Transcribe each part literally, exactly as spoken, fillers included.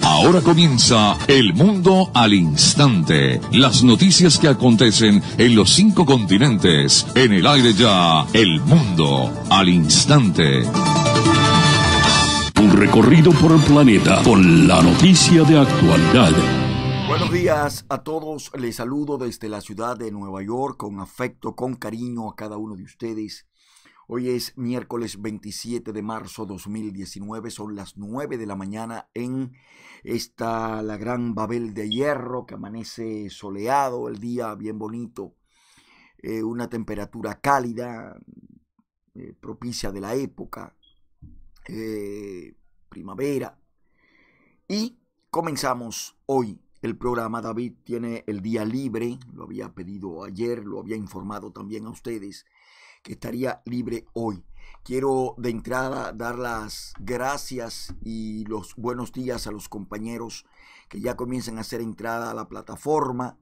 Ahora comienza El Mundo al Instante. Las noticias que acontecen en los cinco continentes. En el aire ya, El Mundo al Instante. Un recorrido por el planeta con la noticia de actualidad. Buenos días a todos. Les saludo desde la ciudad de Nueva York con afecto, con cariño a cada uno de ustedes. Hoy es miércoles veintisiete de marzo de dos mil diecinueve, son las nueve de la mañana en esta, la gran Babel de Hierro, que amanece soleado, el día bien bonito, eh, una temperatura cálida, eh, propicia de la época, eh, primavera. Y comenzamos hoy el programa. David tiene el día libre, lo había pedido ayer, lo había informado también a ustedes, que estaría libre hoy. Quiero de entrada dar las gracias y los buenos días a los compañeros que ya comienzan a hacer entrada a la plataforma.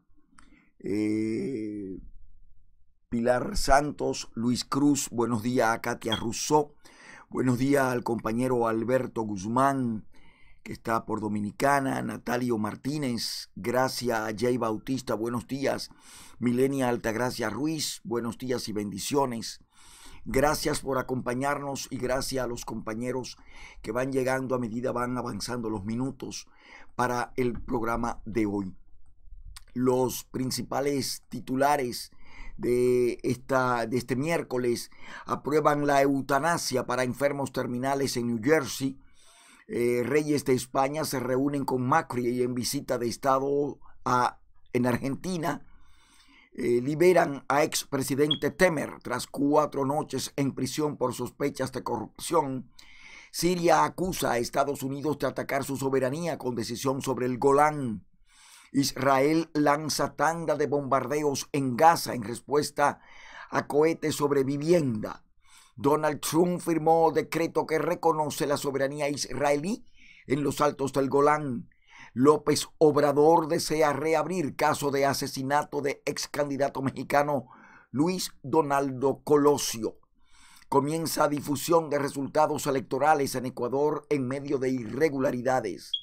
Eh, Pilar Santos, Luis Cruz, buenos días a Katia Rousseau, buenos días al compañero Alberto Guzmán, que está por Dominicana, Natalio Martínez, Gracia Jay Bautista, buenos días, Milenia Altagracia Ruiz, buenos días y bendiciones. Gracias por acompañarnos y gracias a los compañeros que van llegando a medida van avanzando los minutos para el programa de hoy. Los principales titulares de, esta, de este miércoles: aprueban la eutanasia para enfermos terminales en New Jersey. Eh, reyes de España se reúnen con Macri en visita de Estado a, en Argentina. Eh, liberan a expresidente Temer tras cuatro noches en prisión por sospechas de corrupción. Siria acusa a Estados Unidos de atacar su soberanía con decisión sobre el Golán. Israel lanza tanda de bombardeos en Gaza en respuesta a cohetes sobre vivienda. Donald Trump firmó decreto que reconoce la soberanía israelí en los altos del Golán. López Obrador desea reabrir caso de asesinato de ex candidato mexicano Luis Donaldo Colosio. Comienza difusión de resultados electorales en Ecuador en medio de irregularidades.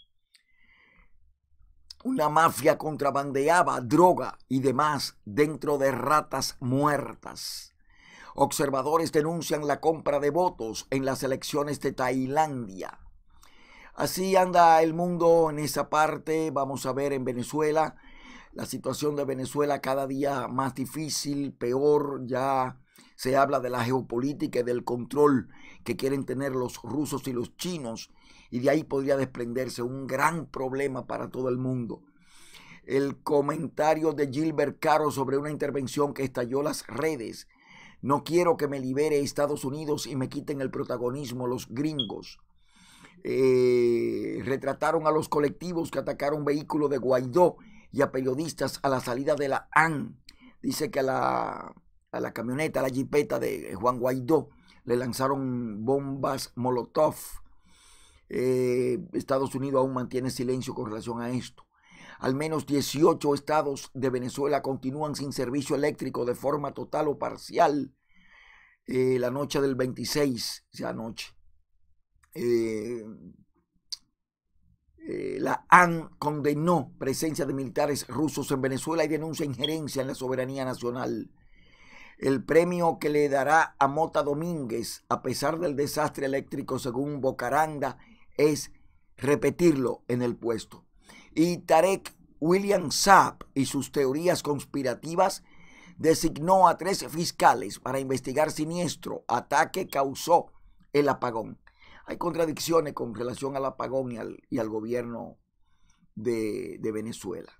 Una mafia contrabandeaba droga y demás dentro de ratas muertas. Observadores denuncian la compra de votos en las elecciones de Tailandia. Así anda el mundo en esa parte. Vamos a ver en Venezuela. La situación de Venezuela cada día más difícil, peor. Ya se habla de la geopolítica y del control que quieren tener los rusos y los chinos. Y de ahí podría desprenderse un gran problema para todo el mundo. El comentario de Gilbert Caro sobre una intervención que estalló las redes. No quiero que me libere Estados Unidos y me quiten el protagonismo los gringos. Eh, retrataron a los colectivos que atacaron vehículos de Guaidó y a periodistas a la salida de la A N. Dice que a la, a la camioneta, a la jipeta de Juan Guaidó le lanzaron bombas Molotov. Eh, Estados Unidos aún mantiene silencio con relación a esto. Al menos dieciocho estados de Venezuela continúan sin servicio eléctrico de forma total o parcial. Eh, la noche del veintiséis, o sea, anoche. Eh, eh, la A N condenó presencia de militares rusos en Venezuela y denuncia injerencia en la soberanía nacional. El premio que le dará a Mota Domínguez, a pesar del desastre eléctrico según Bocaranda, es repetirlo en el puesto. Y Tarek William Saab y sus teorías conspirativas designó a tres fiscales para investigar siniestro ataque causó el apagón. Hay contradicciones con relación al apagón y al, y al gobierno de, de Venezuela.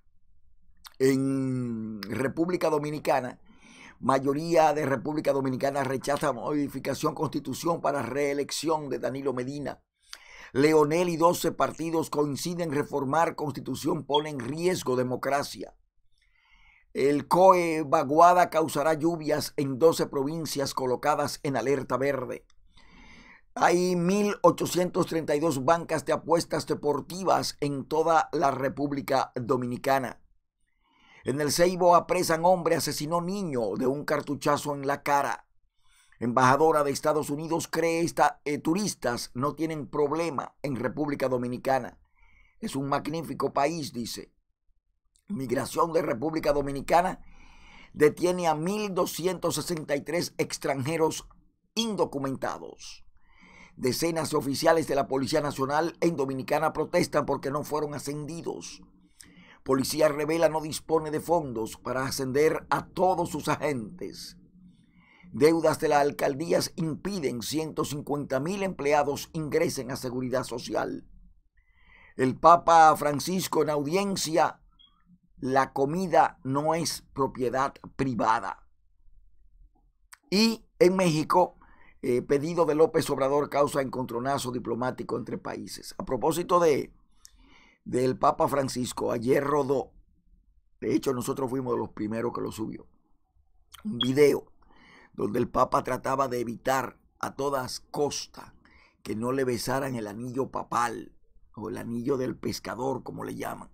En República Dominicana, mayoría de República Dominicana rechaza modificación constitución para reelección de Danilo Medina. Leonel y doce partidos coinciden en reformar constitución, pone en riesgo democracia. El C O E vaguada causará lluvias en doce provincias colocadas en alerta verde. Hay mil ochocientas treinta y dos bancas de apuestas deportivas en toda la República Dominicana. En el Ceibo apresan hombre, asesinó niño de un cartuchazo en la cara. Embajadora de Estados Unidos cree que eh, turistas no tienen problema en República Dominicana. es un magnífico país, dice. Migración de República Dominicana detiene a mil doscientos sesenta y tres extranjeros indocumentados. Decenas de oficiales de la Policía Nacional en Dominicana protestan porque no fueron ascendidos. Policía revela no dispone de fondos para ascender a todos sus agentes. Deudas de las alcaldías impiden ciento cincuenta mil empleados ingresen a Seguridad Social. El Papa Francisco en audiencia: la comida no es propiedad privada. Y en México, eh, pedido de López Obrador causa encontronazo diplomático entre países. A propósito de del Papa Francisco, ayer rodó, de hecho nosotros fuimos de los primeros que lo subió, un video donde el Papa trataba de evitar a todas costas que no le besaran el anillo papal o el anillo del pescador, como le llaman.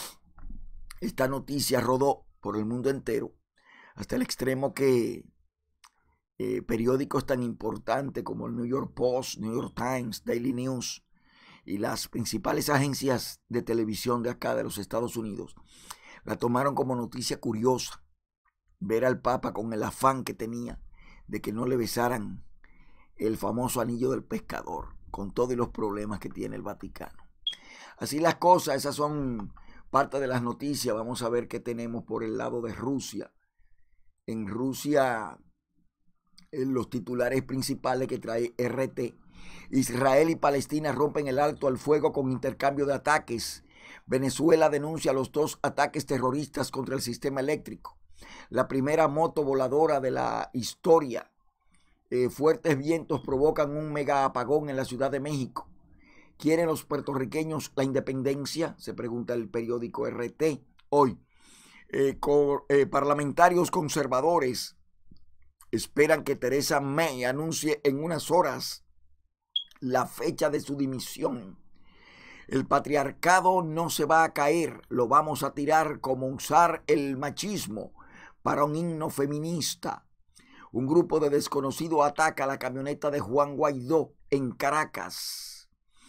Esta noticia rodó por el mundo entero, hasta el extremo que eh, periódicos tan importantes como el New York Post, New York Times, Daily News y las principales agencias de televisión de acá de los Estados Unidos la tomaron como noticia curiosa, ver al Papa con el afán que tenía de que no le besaran el famoso anillo del pescador, con todos los problemas que tiene el Vaticano. Así las cosas, esas son parte de las noticias. Vamos a ver qué tenemos por el lado de Rusia. En Rusia, en los titulares principales que trae R T: Israel y Palestina rompen el alto al fuego con intercambio de ataques. Venezuela denuncia los dos ataques terroristas contra el sistema eléctrico. La primera moto voladora de la historia. Eh, fuertes vientos provocan un mega apagón en la Ciudad de México. ¿Quieren los puertorriqueños la independencia?, se pregunta el periódico R T hoy. Eh, co eh, parlamentarios conservadores esperan que Theresa May anuncie en unas horas la fecha de su dimisión. El patriarcado no se va a caer, lo vamos a tirar, como usar el machismo para un himno feminista. Un grupo de desconocidos ataca la camioneta de Juan Guaidó en Caracas.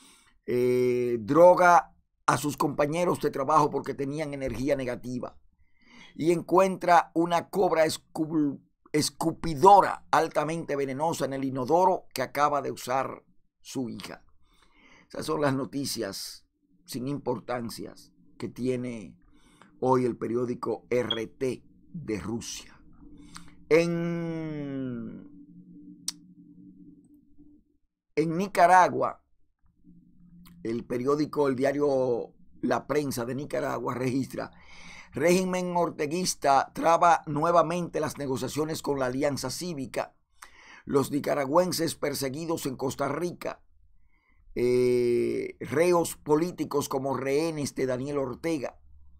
Eh, droga a sus compañeros de trabajo porque tenían energía negativa. Y encuentra una cobra escupidora altamente venenosa en el inodoro que acaba de usar su hija. Esas son las noticias sin importancias que tiene hoy el periódico R T de Rusia. En, en Nicaragua, el periódico, el diario La Prensa de Nicaragua registra: régimen orteguista traba nuevamente las negociaciones con la Alianza Cívica. Los nicaragüenses perseguidos en Costa Rica, eh, reos políticos como rehenes de Daniel Ortega.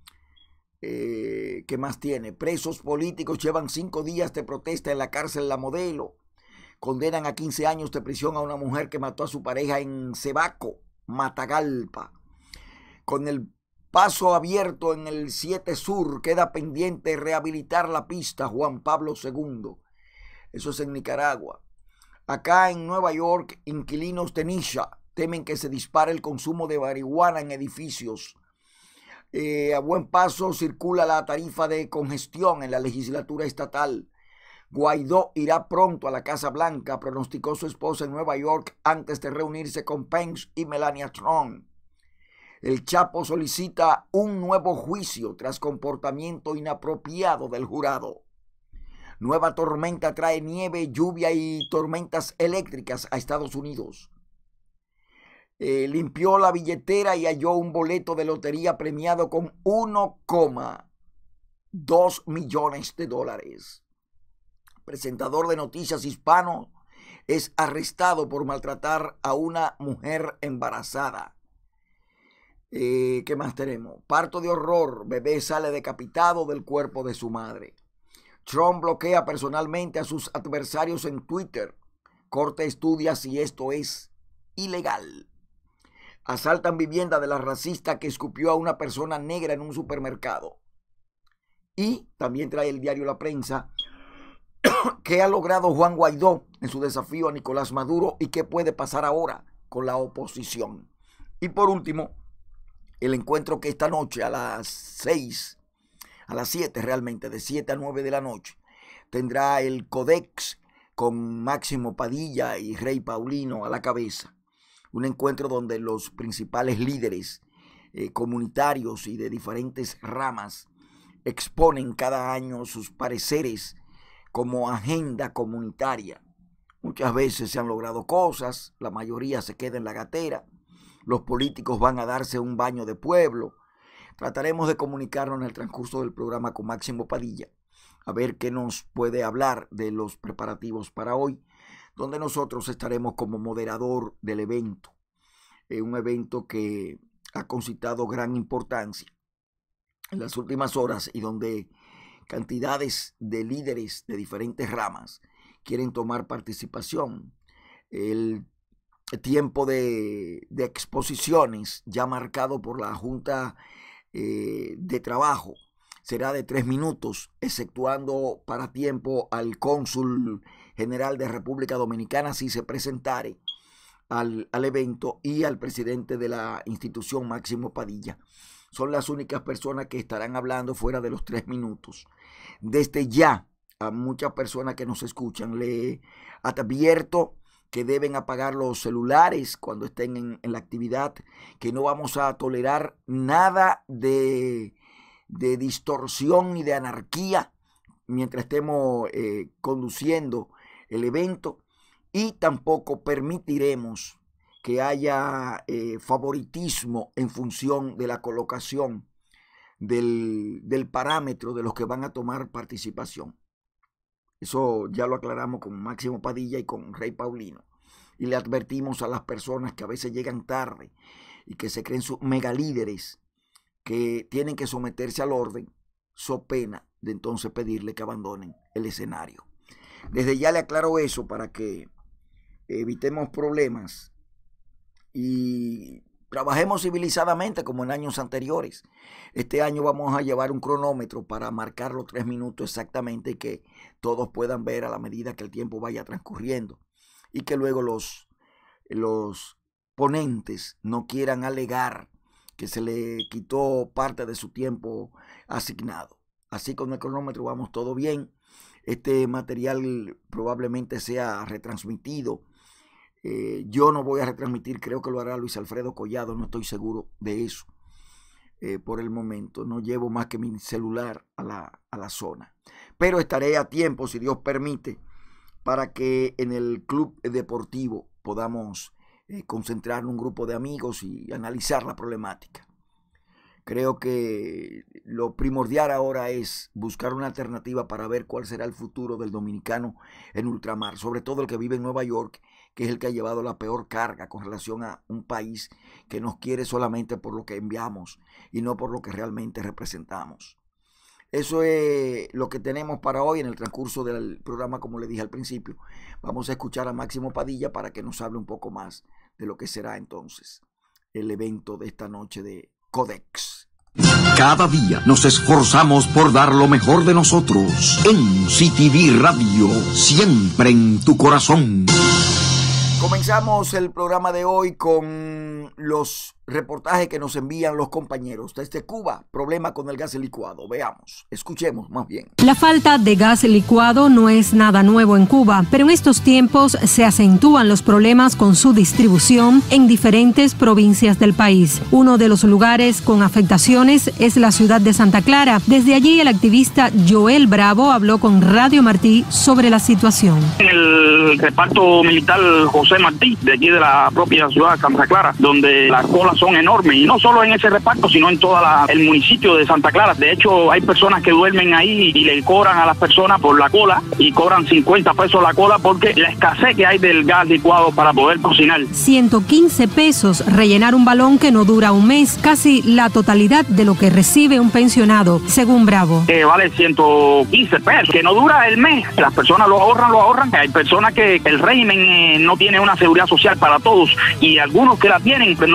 Eh, ¿Qué más tiene? Presos políticos llevan cinco días de protesta en la cárcel La Modelo. Condenan a quince años de prisión a una mujer que mató a su pareja en Cebaco, Matagalpa. Con el paso abierto en el siete Sur, queda pendiente rehabilitar la pista Juan Pablo segundo. Eso es en Nicaragua. Acá en Nueva York, inquilinos de Nisha temen que se dispare el consumo de marihuana en edificios. Eh, a buen paso circula la tarifa de congestión en la legislatura estatal. Guaidó irá pronto a la Casa Blanca, pronosticó su esposa en Nueva York antes de reunirse con Pence y Melania Trump. El Chapo solicita un nuevo juicio tras comportamiento inapropiado del jurado. Nueva tormenta trae nieve, lluvia y tormentas eléctricas a Estados Unidos. Eh, limpió la billetera y halló un boleto de lotería premiado con uno coma dos millones de dólares. Presentador de noticias hispano es arrestado por maltratar a una mujer embarazada. Eh, ¿Qué más tenemos? Parto de horror, bebé sale decapitado del cuerpo de su madre. Trump bloquea personalmente a sus adversarios en Twitter. Corte estudia si esto es ilegal. Asaltan vivienda de la racista que escupió a una persona negra en un supermercado. Y también trae el diario La Prensa: ¿qué ha logrado Juan Guaidó en su desafío a Nicolás Maduro y qué puede pasar ahora con la oposición? Y por último, el encuentro que esta noche a las seis, a las siete realmente, de siete a nueve de la noche, tendrá el Codex con Máximo Padilla y Rey Paulino a la cabeza. Un encuentro donde los principales líderes eh, comunitarios y de diferentes ramas exponen cada año sus pareceres como agenda comunitaria. Muchas veces se han logrado cosas, la mayoría se queda en la gatera, los políticos van a darse un baño de pueblo. Trataremos de comunicarnos en el transcurso del programa con Máximo Padilla, a ver qué nos puede hablar de los preparativos para hoy, donde nosotros estaremos como moderador del evento, eh, un evento que ha concitado gran importancia en las últimas horas y donde cantidades de líderes de diferentes ramas quieren tomar participación. El tiempo de, de exposiciones ya marcado por la Junta eh, de Trabajo será de tres minutos, exceptuando para tiempo al cónsul general de República Dominicana si se presentare al, al evento, y al presidente de la institución, Máximo Padilla. Son las únicas personas que estarán hablando fuera de los tres minutos. Desde ya, a muchas personas que nos escuchan, le advierto que deben apagar los celulares cuando estén en, en la actividad, que no vamos a tolerar nada de, de distorsión ni de anarquía mientras estemos eh, conduciendo el evento, y tampoco permitiremos que haya eh, favoritismo en función de la colocación del, del parámetro de los que van a tomar participación. Eso ya lo aclaramos con Máximo Padilla y con Rey Paulino. Y le advertimos a las personas que a veces llegan tarde y que se creen sus megalíderes, que tienen que someterse al orden, so pena de entonces pedirle que abandonen el escenario. Desde ya le aclaro eso para que evitemos problemas y trabajemos civilizadamente como en años anteriores. Este año vamos a llevar un cronómetro para marcar los tres minutos exactamente y que todos puedan ver a la medida que el tiempo vaya transcurriendo, y que luego los, los ponentes no quieran alegar que se le quitó parte de su tiempo asignado. Así con el cronómetro vamos todo bien. Este material probablemente sea retransmitido. Eh, yo no voy a retransmitir, creo que lo hará Luis Alfredo Collado, no estoy seguro de eso. Eh, por el momento no llevo más que mi celular a la, a la zona, pero estaré a tiempo, si Dios permite, para que en el club deportivo podamos eh, concentrar un grupo de amigos y analizar la problemática. Creo que lo primordial ahora es buscar una alternativa para ver cuál será el futuro del dominicano en ultramar, sobre todo el que vive en Nueva York, que es el que ha llevado la peor carga con relación a un país que nos quiere solamente por lo que enviamos y no por lo que realmente representamos. Eso es lo que tenemos para hoy en el transcurso del programa. Como le dije al principio, vamos a escuchar a Máximo Padilla para que nos hable un poco más de lo que será entonces el evento de esta noche de Codex. Cada día nos esforzamos por dar lo mejor de nosotros. En C T V Radio, siempre en tu corazón. Comenzamos el programa de hoy con los reportajes que nos envían los compañeros desde Cuba. Problema con el gas licuado. Veamos, escuchemos más bien. La falta de gas licuado no es nada nuevo en Cuba, pero en estos tiempos se acentúan los problemas con su distribución en diferentes provincias del país. Uno de los lugares con afectaciones es la ciudad de Santa Clara. Desde allí el activista Joel Bravo habló con Radio Martí sobre la situación. En el reparto militar José Martí, de aquí de la propia ciudad de Santa Clara, donde las colas son enormes, y no solo en ese reparto, sino en todo el municipio de Santa Clara. De hecho, hay personas que duermen ahí y le cobran a las personas por la cola, y cobran cincuenta pesos la cola porque la escasez que hay del gas licuado para poder cocinar. ciento quince pesos rellenar un balón que no dura un mes, casi la totalidad de lo que recibe un pensionado, según Bravo. Que vale ciento quince pesos, que no dura el mes. Las personas lo ahorran, lo ahorran. Hay personas que el régimen eh, no tiene una seguridad social para todos, y algunos que la tienen, pues no sobrepasan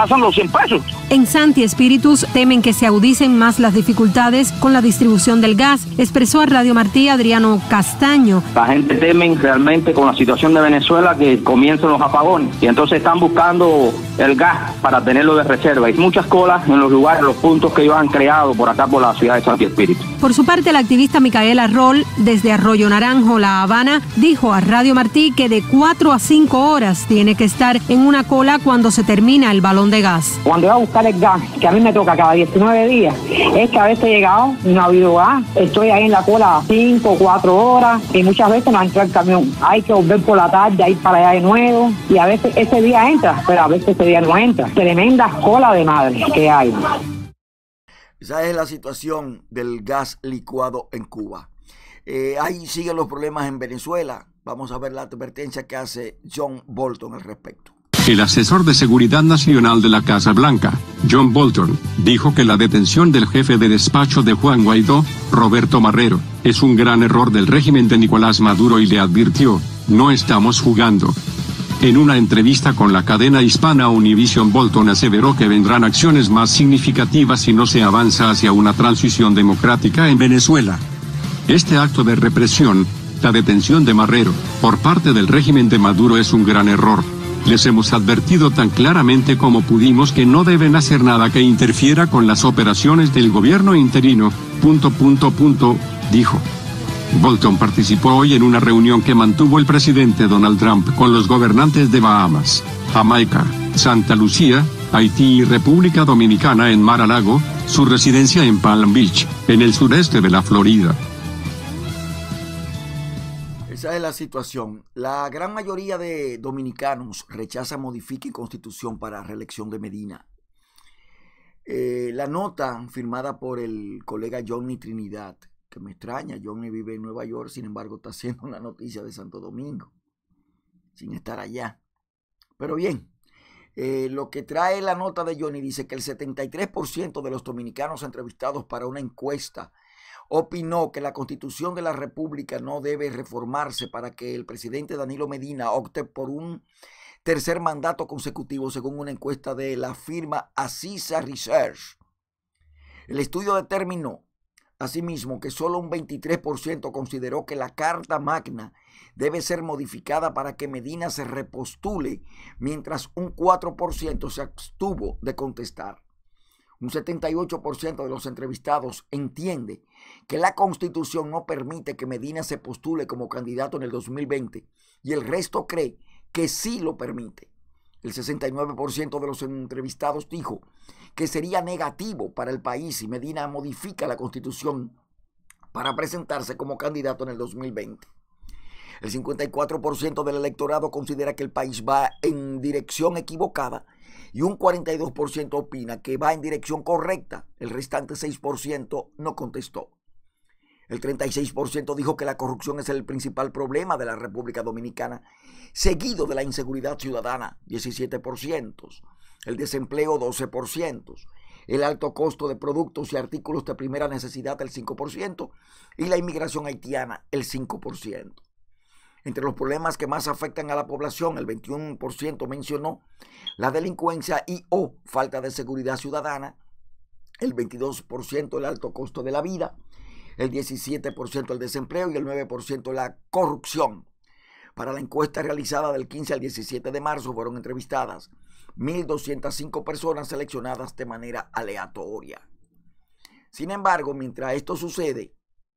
pasando los cien pesos. En Santi Espíritus temen que se agudicen más las dificultades con la distribución del gas, expresó a Radio Martí Adriano Castaño. La gente teme realmente con la situación de Venezuela que comiencen los apagones y entonces están buscando el gas para tenerlo de reserva. Hay muchas colas en los lugares, los puntos que ellos han creado por acá por la ciudad de Santi Espíritu. Por su parte, la activista Micaela Roll, desde Arroyo Naranjo, La Habana, dijo a Radio Martí que de cuatro a cinco horas tiene que estar en una cola cuando se termina el balón de gas. Cuando voy a buscar el gas, que a mí me toca cada diecinueve días, es que a veces he llegado, no ha habido gas, estoy ahí en la cola cinco, cuatro horas y muchas veces no entra el camión. Hay que volver por la tarde, ir para allá de nuevo y a veces ese día entra, pero a veces ese día no entra. Tremenda cola de madre que hay. Esa es la situación del gas licuado en Cuba. Eh, ahí siguen los problemas en Venezuela. Vamos a ver la advertencia que hace John Bolton al respecto. El asesor de Seguridad Nacional de la Casa Blanca, John Bolton, dijo que la detención del jefe de despacho de Juan Guaidó, Roberto Marrero, es un gran error del régimen de Nicolás Maduro y le advirtió, no estamos jugando. En una entrevista con la cadena hispana Univision, Bolton aseveró que vendrán acciones más significativas si no se avanza hacia una transición democrática en Venezuela. Este acto de represión, la detención de Marrero, por parte del régimen de Maduro es un gran error. Les hemos advertido tan claramente como pudimos que no deben hacer nada que interfiera con las operaciones del gobierno interino, punto, punto, punto, dijo. Bolton participó hoy en una reunión que mantuvo el presidente Donald Trump con los gobernantes de Bahamas, Jamaica, Santa Lucía, Haití y República Dominicana en Mar-a-Lago, su residencia en Palm Beach, en el sureste de la Florida. Esa es la situación. La gran mayoría de dominicanos rechaza modifique constitución para reelección de Medina. Eh, la nota firmada por el colega Johnny Trinidad, que me extraña, Johnny vive en Nueva York, sin embargo está haciendo una noticia de Santo Domingo, sin estar allá. Pero bien, eh, lo que trae la nota de Johnny dice que el setenta y tres por ciento de los dominicanos entrevistados para una encuesta opinó que la Constitución de la República no debe reformarse para que el presidente Danilo Medina opte por un tercer mandato consecutivo, según una encuesta de la firma Assisa Research. El estudio determinó asimismo que solo un veintitrés por ciento consideró que la Carta Magna debe ser modificada para que Medina se repostule, mientras un cuatro por ciento se abstuvo de contestar. Un setenta y ocho por ciento de los entrevistados entiende que la Constitución no permite que Medina se postule como candidato en el dos mil veinte y el resto cree que sí lo permite. El sesenta y nueve por ciento de los entrevistados dijo que sería negativo para el país si Medina modifica la Constitución para presentarse como candidato en el dos mil veinte. El cincuenta y cuatro por ciento del electorado considera que el país va en dirección equivocada y un cuarenta y dos por ciento opina que va en dirección correcta. El restante seis por ciento no contestó. El treinta y seis por ciento dijo que la corrupción es el principal problema de la República Dominicana, seguido de la inseguridad ciudadana, diecisiete por ciento, el desempleo, doce por ciento, el alto costo de productos y artículos de primera necesidad, el cinco por ciento, y la inmigración haitiana, el cinco por ciento. Entre los problemas que más afectan a la población, el veintiuno por ciento mencionó la delincuencia y o falta de seguridad ciudadana, el veintidós por ciento el alto costo de la vida, el diecisiete por ciento el desempleo y el nueve por ciento la corrupción. Para la encuesta realizada del quince al diecisiete de marzo fueron entrevistadas mil doscientas cinco personas seleccionadas de manera aleatoria. Sin embargo, mientras esto sucede,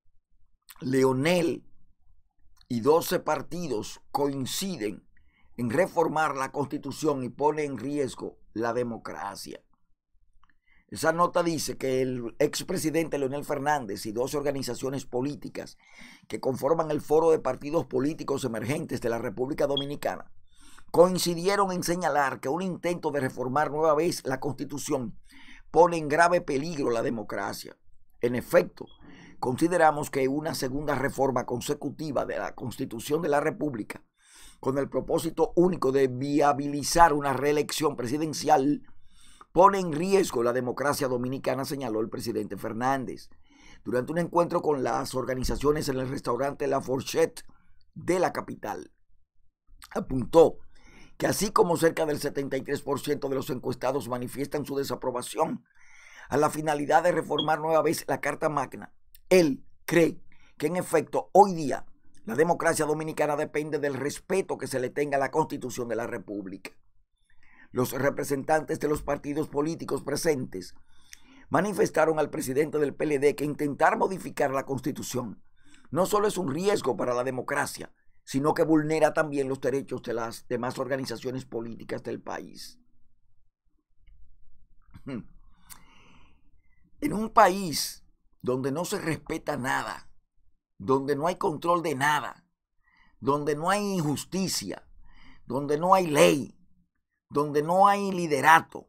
Leonel y doce partidos coinciden en reformar la Constitución y pone en riesgo la democracia. Esa nota dice que el expresidente Leonel Fernández y doce organizaciones políticas que conforman el Foro de Partidos Políticos Emergentes de la República Dominicana coincidieron en señalar que un intento de reformar nueva vez la Constitución pone en grave peligro la democracia. En efecto, consideramos que una segunda reforma consecutiva de la Constitución de la República, con el propósito único de viabilizar una reelección presidencial, pone en riesgo la democracia dominicana, señaló el presidente Fernández durante un encuentro con las organizaciones en el restaurante La Fourchette de la capital. Apuntó que así como cerca del setenta y tres por ciento de los encuestados manifiestan su desaprobación a la finalidad de reformar nueva vez la Carta Magna, él cree que en efecto hoy día la democracia dominicana depende del respeto que se le tenga a la Constitución de la República. Los representantes de los partidos políticos presentes manifestaron al presidente del P L D que intentar modificar la Constitución no solo es un riesgo para la democracia, sino que vulnera también los derechos de las demás organizaciones políticas del país. En un país donde no se respeta nada, donde no hay control de nada, donde no hay injusticia, donde no hay ley, donde no hay liderato,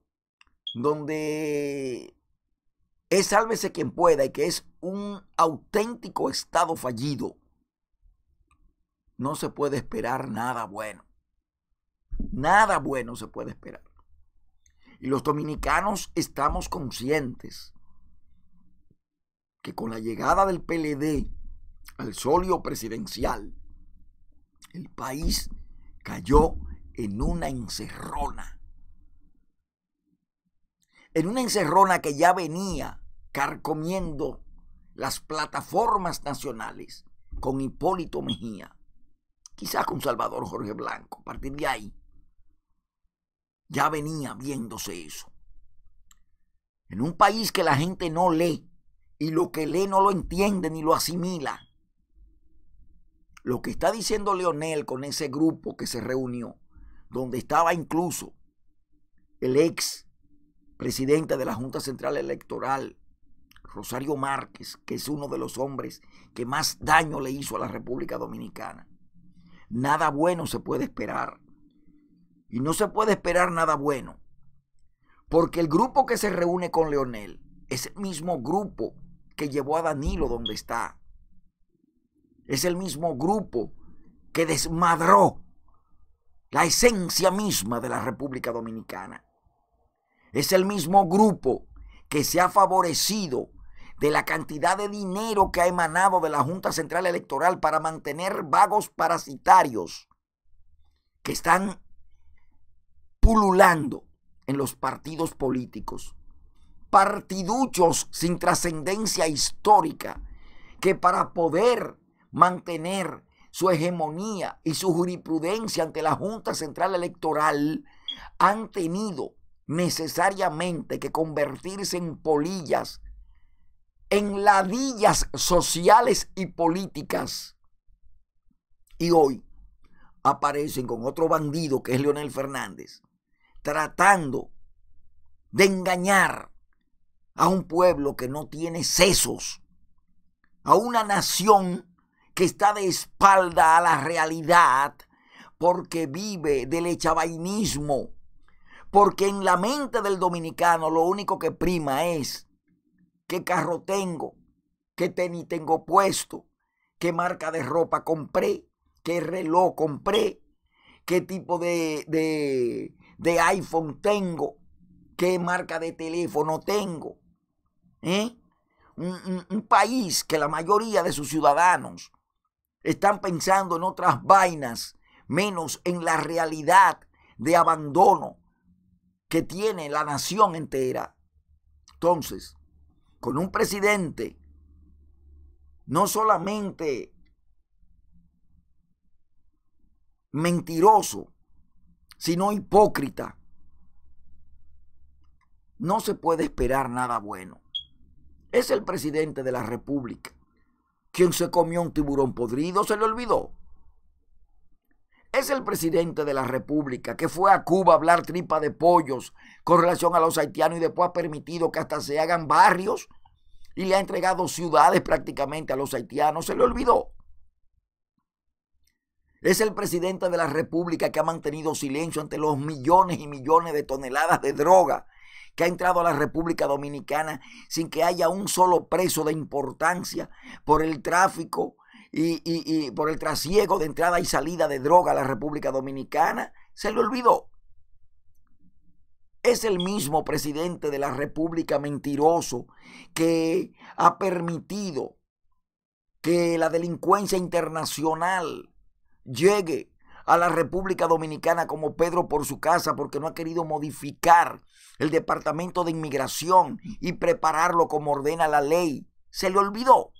donde es sálvese quien pueda y que es un auténtico estado fallido, no se puede esperar nada bueno. Nada bueno se puede esperar. Y los dominicanos estamos conscientes que con la llegada del P L D al solio presidencial, el país cayó en una encerrona. En una encerrona que ya venía carcomiendo las plataformas nacionales con Hipólito Mejía, quizás con Salvador Jorge Blanco. A partir de ahí ya venía viéndose eso. En un país que la gente no lee y lo que lee no lo entiende ni lo asimila. Lo que está diciendo Leonel con ese grupo que se reunió, donde estaba incluso el ex presidente de la Junta Central Electoral, Rosario Márquez, que es uno de los hombres que más daño le hizo a la República Dominicana. Nada bueno se puede esperar. Y no se puede esperar nada bueno, porque el grupo que se reúne con Leonel es el mismo grupo que llevó a Danilo donde está. Es el mismo grupo que desmadró la esencia misma de la República Dominicana. Es el mismo grupo que se ha favorecido de la cantidad de dinero que ha emanado de la Junta Central Electoral para mantener vagos parasitarios que están pululando en los partidos políticos. Partiduchos sin trascendencia histórica que para poder mantener su hegemonía y su jurisprudencia ante la Junta Central Electoral han tenido necesariamente que convertirse en polillas, en ladillas sociales y políticas. Y hoy aparecen con otro bandido que es Leonel Fernández, tratando de engañar a un pueblo que no tiene sesos, a una nación que está de espalda a la realidad porque vive del echavainismo, porque en la mente del dominicano lo único que prima es qué carro tengo, qué tenis tengo puesto, qué marca de ropa compré, qué reloj compré, qué tipo de, de, de iPhone tengo, qué marca de teléfono tengo. ¿Eh? Un, un, un país que la mayoría de sus ciudadanos están pensando en otras vainas, menos en la realidad de abandono que tiene la nación entera. Entonces, con un presidente no solamente mentiroso, sino hipócrita, no se puede esperar nada bueno. Es el presidente de la República quien se comió un tiburón podrido, se le olvidó. Es el presidente de la República que fue a Cuba a hablar tripa de pollos con relación a los haitianos y después ha permitido que hasta se hagan barrios y le ha entregado ciudades prácticamente a los haitianos, se le olvidó. Es el presidente de la República que ha mantenido silencio ante los millones y millones de toneladas de droga que ha entrado a la República Dominicana sin que haya un solo preso de importancia por el tráfico y, y, y por el trasiego de entrada y salida de droga a la República Dominicana. Se le olvidó. Es el mismo presidente de la República mentiroso que ha permitido que la delincuencia internacional llegue a la República Dominicana como Pedro por su casa porque no ha querido modificar el Departamento de Inmigración y prepararlo como ordena la ley. Se le olvidó.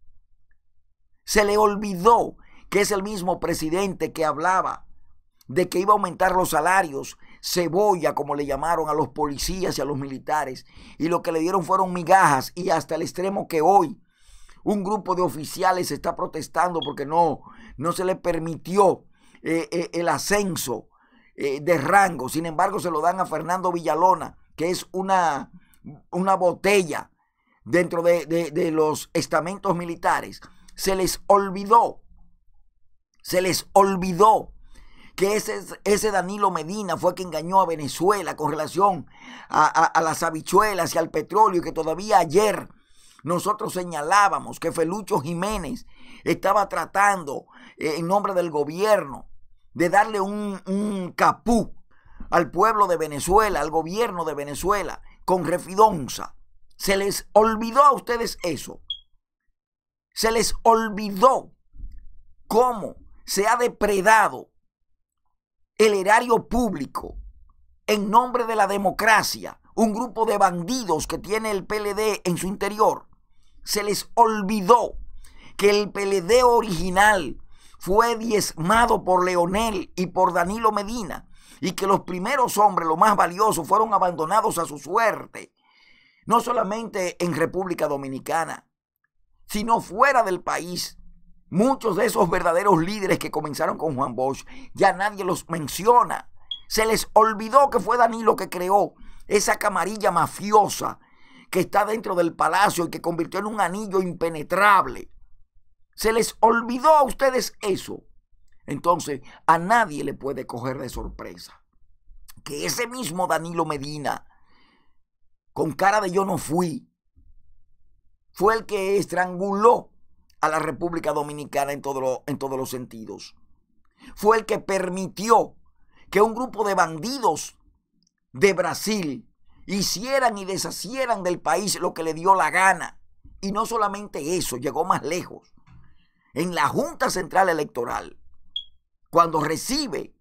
Se le olvidó que es el mismo presidente que hablaba de que iba a aumentar los salarios, cebolla, como le llamaron a los policías y a los militares, y lo que le dieron fueron migajas, y hasta el extremo que hoy un grupo de oficiales está protestando porque no, no se le permitió eh, eh, el ascenso eh, de rango. Sin embargo, se lo dan a Fernando Villalona, que es una, una botella dentro de, de, de los estamentos militares. Se les olvidó, se les olvidó que ese, ese Danilo Medina fue quien engañó a Venezuela con relación a, a, a las habichuelas y al petróleo, y que todavía ayer nosotros señalábamos que Felucho Jiménez estaba tratando eh, en nombre del gobierno de darle un, un capú al pueblo de Venezuela, al gobierno de Venezuela, con Refidonza. Se les olvidó a ustedes eso. Se les olvidó cómo se ha depredado el erario público en nombre de la democracia, un grupo de bandidos que tiene el P L D en su interior. Se les olvidó que el P L D original fue diezmado por Leonel y por Danilo Medina, y que los primeros hombres, los más valiosos, fueron abandonados a su suerte, no solamente en República Dominicana, sino fuera del país. Muchos de esos verdaderos líderes que comenzaron con Juan Bosch, ya nadie los menciona. Se les olvidó que fue Danilo que creó esa camarilla mafiosa que está dentro del palacio y que convirtió en un anillo impenetrable. Se les olvidó a ustedes eso. Entonces, a nadie le puede coger de sorpresa que ese mismo Danilo Medina, con cara de yo no fui, fue el que estranguló a la República Dominicana en, todo lo, en todos los sentidos. Fue el que permitió que un grupo de bandidos de Brasil hicieran y deshacieran del país lo que le dio la gana. Y no solamente eso, llegó más lejos. En la Junta Central Electoral, cuando recibe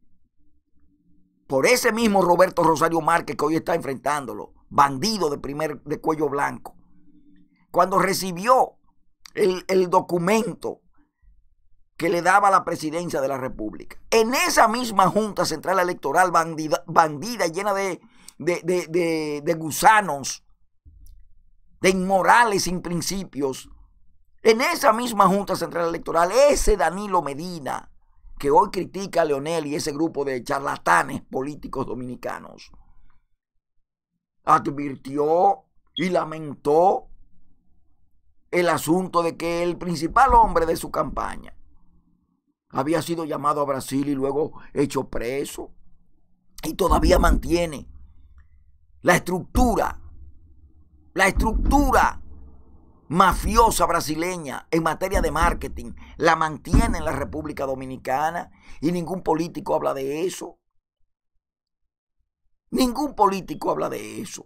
por ese mismo Roberto Rosario Márquez, que hoy está enfrentándolo, bandido de primer de cuello blanco, cuando recibió el, el documento que le daba la presidencia de la República, en esa misma Junta Central Electoral bandida, bandida llena de, de, de, de, de gusanos, de inmorales sin principios, en esa misma Junta Central Electoral, ese Danilo Medina, que hoy critica a Leonel y ese grupo de charlatanes políticos dominicanos, advirtió y lamentó el asunto de que el principal hombre de su campaña había sido llamado a Brasil y luego hecho preso, y todavía mantiene la estructura, la estructura mafiosa brasileña en materia de marketing, la mantiene en la República Dominicana, y ningún político habla de eso. Ningún político habla de eso.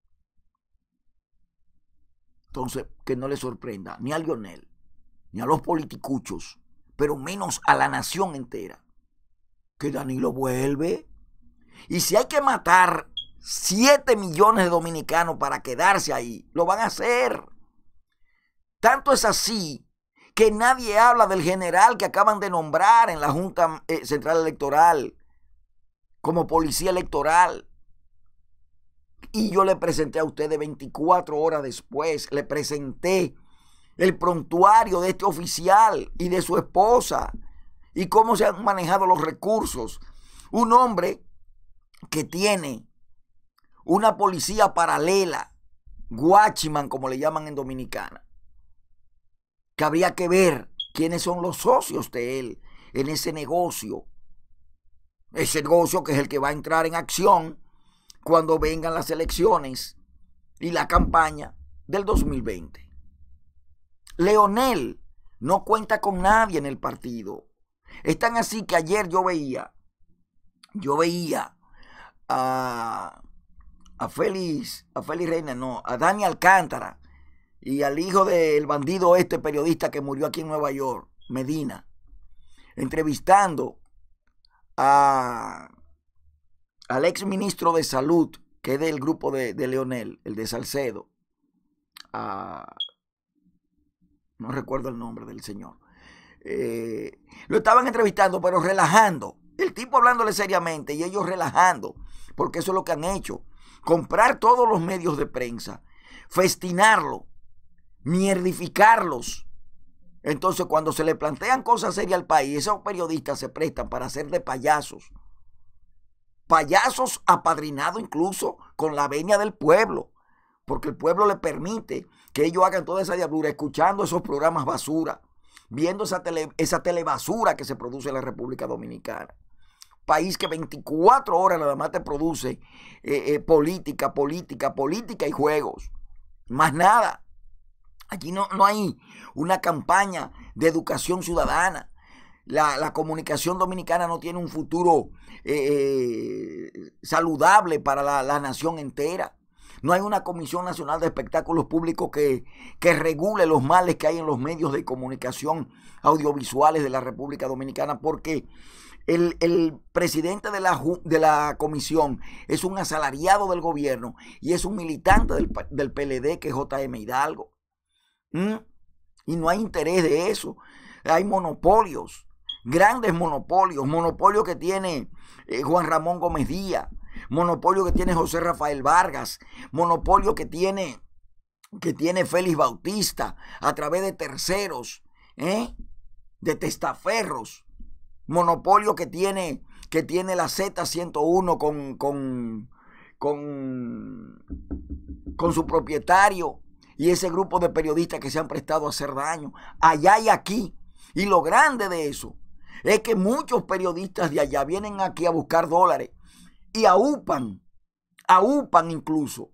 Entonces, que no le sorprenda ni a Leonel, ni a los politicuchos, pero menos a la nación entera, que Danilo vuelve. Y si hay que matar siete millones de dominicanos para quedarse ahí, lo van a hacer. Tanto es así que nadie habla del general que acaban de nombrar en la Junta Central Electoral como policía electoral. Y yo le presenté a ustedes veinticuatro horas después, le presenté el prontuario de este oficial y de su esposa y cómo se han manejado los recursos. Un hombre que tiene una policía paralela, Guachiman, como le llaman en Dominicana, que habría que ver quiénes son los socios de él en ese negocio. Ese negocio que es el que va a entrar en acción cuando vengan las elecciones y la campaña del dos mil veinte. Leonel no cuenta con nadie en el partido. Es tan así que ayer yo veía, yo veía a, a Félix, a Félix Reina, no, a Dani Alcántara y al hijo del bandido este periodista que murió aquí en Nueva York, Medina, entrevistando a, al ex ministro de Salud, que es del grupo de, de Leonel, el de Salcedo, a, no recuerdo el nombre del señor, eh, lo estaban entrevistando, pero relajando, el tipo hablándole seriamente y ellos relajando, porque eso es lo que han hecho, comprar todos los medios de prensa, festinarlo, mierdificarlos. Entonces, cuando se le plantean cosas serias al país, esos periodistas se prestan para hacer de payasos. Payasos apadrinados incluso con la venia del pueblo, porque el pueblo le permite que ellos hagan toda esa diablura, escuchando esos programas basura, viendo esa tele, esa telebasura que se produce en la República Dominicana. País que veinticuatro horas nada más te produce eh, eh, política, política, política y juegos. Más nada. Aquí no, no hay una campaña de educación ciudadana. La, la comunicación dominicana no tiene un futuro eh, saludable para la, la nación entera. No hay una Comisión Nacional de Espectáculos Públicos que, que regule los males que hay en los medios de comunicación audiovisuales de la República Dominicana, porque el, el presidente de la, de la comisión es un asalariado del gobierno y es un militante del, del P L D, que es J M Hidalgo. ¿Mm? Y no hay interés de eso. Hay monopolios, grandes monopolios, monopolio que tiene eh, Juan Ramón Gómez Díaz, monopolio que tiene José Rafael Vargas, monopolio que tiene, que tiene Félix Bautista a través de terceros, ¿eh? de testaferros, monopolio que tiene, que tiene la Z ciento uno con, con, con, con su propietario y ese grupo de periodistas que se han prestado a hacer daño allá y aquí. Y lo grande de eso es que muchos periodistas de allá vienen aquí a buscar dólares y aupan, aupan incluso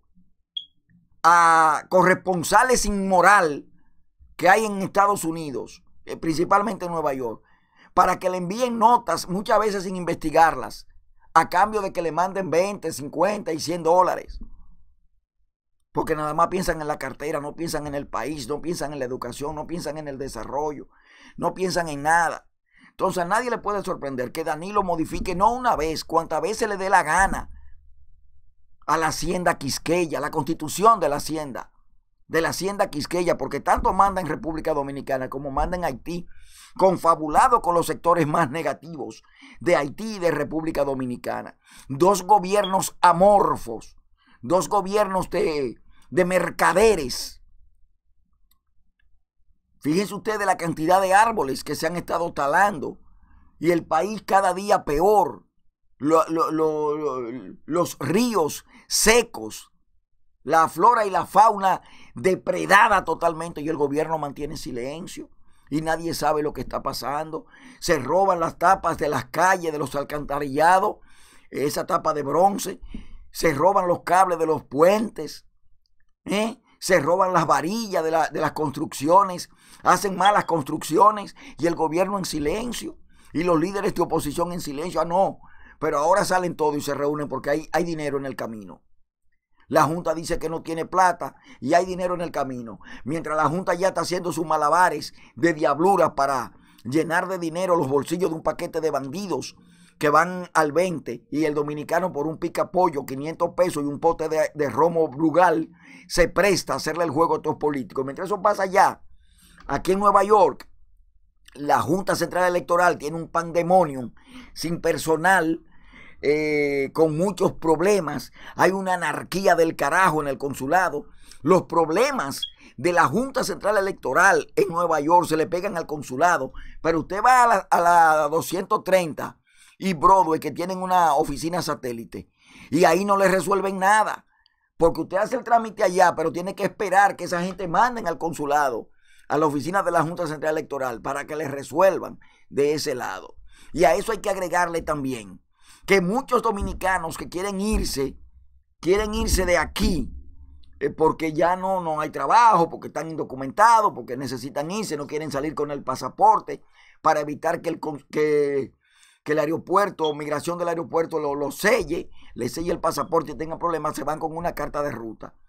a corresponsales sin moral que hay en Estados Unidos, principalmente en Nueva York, para que le envíen notas, muchas veces sin investigarlas, a cambio de que le manden veinte, cincuenta y cien dólares. Porque nada más piensan en la cartera, no piensan en el país, no piensan en la educación, no piensan en el desarrollo, no piensan en nada. Entonces a nadie le puede sorprender que Danilo modifique no una vez, cuantas veces le dé la gana a la Hacienda Quisqueya, la constitución de la Hacienda, de la Hacienda Quisqueya, porque tanto manda en República Dominicana como manda en Haití, confabulado con los sectores más negativos de Haití y de República Dominicana. Dos gobiernos amorfos, dos gobiernos de, de mercaderes. Fíjense ustedes la cantidad de árboles que se han estado talando y el país cada día peor. Lo, lo, lo, lo, los ríos secos, la flora y la fauna depredada totalmente y el gobierno mantiene silencio y nadie sabe lo que está pasando. Se roban las tapas de las calles, de los alcantarillados, esa tapa de bronce. Se roban los cables de los puentes, ¿eh? Se roban las varillas de, la, de las construcciones, hacen malas construcciones y el gobierno en silencio y los líderes de oposición en silencio. Ah, no, pero ahora salen todos y se reúnen porque hay, hay dinero en el camino. La Junta dice que no tiene plata y hay dinero en el camino. Mientras la Junta ya está haciendo sus malabares de diabluras para llenar de dinero los bolsillos de un paquete de bandidos que van al veinte y el dominicano por un picapollo, quinientos pesos y un pote de, de romo Brugal, se presta a hacerle el juego a estos políticos. Mientras eso pasa allá, aquí en Nueva York, la Junta Central Electoral tiene un pandemonium sin personal, eh, con muchos problemas. Hay una anarquía del carajo en el consulado. Los problemas de la Junta Central Electoral en Nueva York se le pegan al consulado, pero usted va a la, a la doscientos treinta y Broadway, que tienen una oficina satélite, y ahí no le resuelven nada, porque usted hace el trámite allá, pero tiene que esperar que esa gente manden al consulado, a la oficina de la Junta Central Electoral, para que les resuelvan de ese lado. Y a eso hay que agregarle también que muchos dominicanos que quieren irse, quieren irse de aquí, eh, porque ya no, no hay trabajo, porque están indocumentados, porque necesitan irse, no quieren salir con el pasaporte, para evitar que el... Que, que el aeropuerto o migración del aeropuerto lo, lo selle, le selle el pasaporte y tenga problemas, se van con una carta de ruta.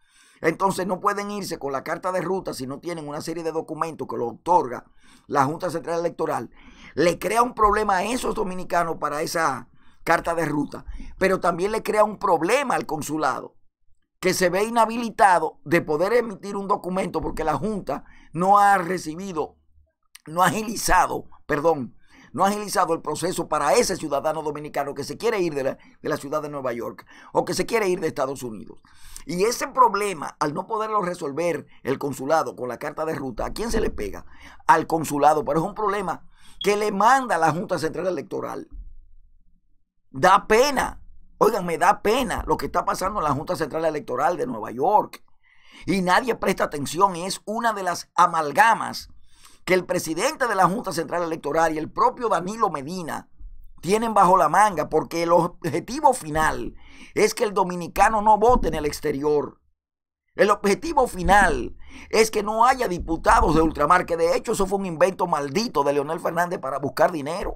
Entonces no pueden irse con la carta de ruta si no tienen una serie de documentos que lo otorga la Junta Central Electoral. Le crea un problema a esos dominicanos para esa carta de ruta, pero también le crea un problema al consulado, que se ve inhabilitado de poder emitir un documento porque la Junta no ha recibido, no ha agilizado, perdón, no ha agilizado el proceso para ese ciudadano dominicano que se quiere ir de la, de la ciudad de Nueva York o que se quiere ir de Estados Unidos. Y ese problema, al no poderlo resolver el consulado con la carta de ruta, ¿a quién se le pega? Al consulado, pero es un problema que le manda a la Junta Central Electoral. Da pena. Oigan, me da pena lo que está pasando en la Junta Central Electoral de Nueva York. Y nadie presta atención y es una de las amalgamas que el presidente de la Junta Central Electoral y el propio Danilo Medina tienen bajo la manga, porque el objetivo final es que el dominicano no vote en el exterior. El objetivo final es que no haya diputados de ultramar, que de hecho eso fue un invento maldito de Leonel Fernández para buscar dinero.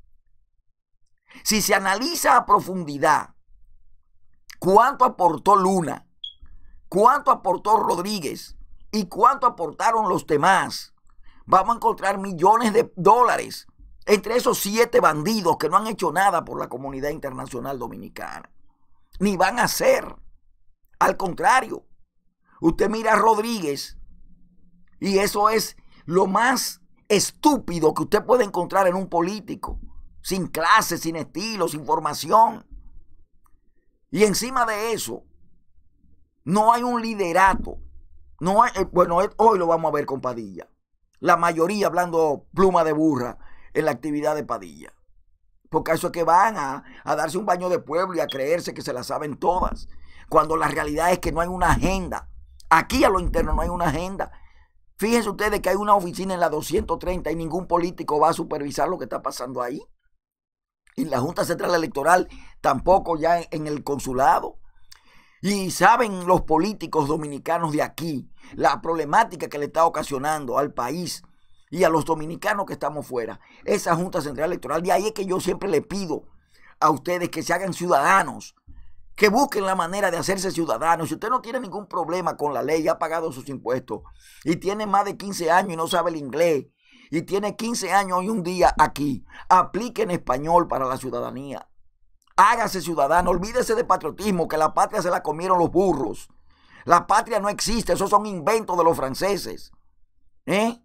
Si se analiza a profundidad cuánto aportó Luna, cuánto aportó Rodríguez y cuánto aportaron los demás, vamos a encontrar millones de dólares entre esos siete bandidos que no han hecho nada por la comunidad internacional dominicana, ni van a hacer. Al contrario, usted mira a Rodríguez y eso es lo más estúpido que usted puede encontrar en un político, sin clase, sin estilo, sin formación. Y encima de eso, no hay un liderato. No hay, bueno, hoy lo vamos a ver con Padilla. La mayoría hablando pluma de burra en la actividad de Padilla. Porque eso es que van a, a darse un baño de pueblo y a creerse que se la saben todas. Cuando la realidad es que no hay una agenda. Aquí a lo interno no hay una agenda. Fíjense ustedes que hay una oficina en la doscientos treinta y ningún político va a supervisar lo que está pasando ahí. En la Junta Central Electoral, tampoco ya en, en el consulado. Y saben los políticos dominicanos de aquí la problemática que le está ocasionando al país y a los dominicanos que estamos fuera. Esa Junta Central Electoral, de ahí es que yo siempre le pido a ustedes que se hagan ciudadanos, que busquen la manera de hacerse ciudadanos. Si usted no tiene ningún problema con la ley, ha pagado sus impuestos y tiene más de quince años y no sabe el inglés, y tiene quince años y un día aquí, aplique en español para la ciudadanía. Hágase ciudadano, olvídese de patriotismo, que la patria se la comieron los burros. La patria no existe, esos son inventos de los franceses. ¿Eh?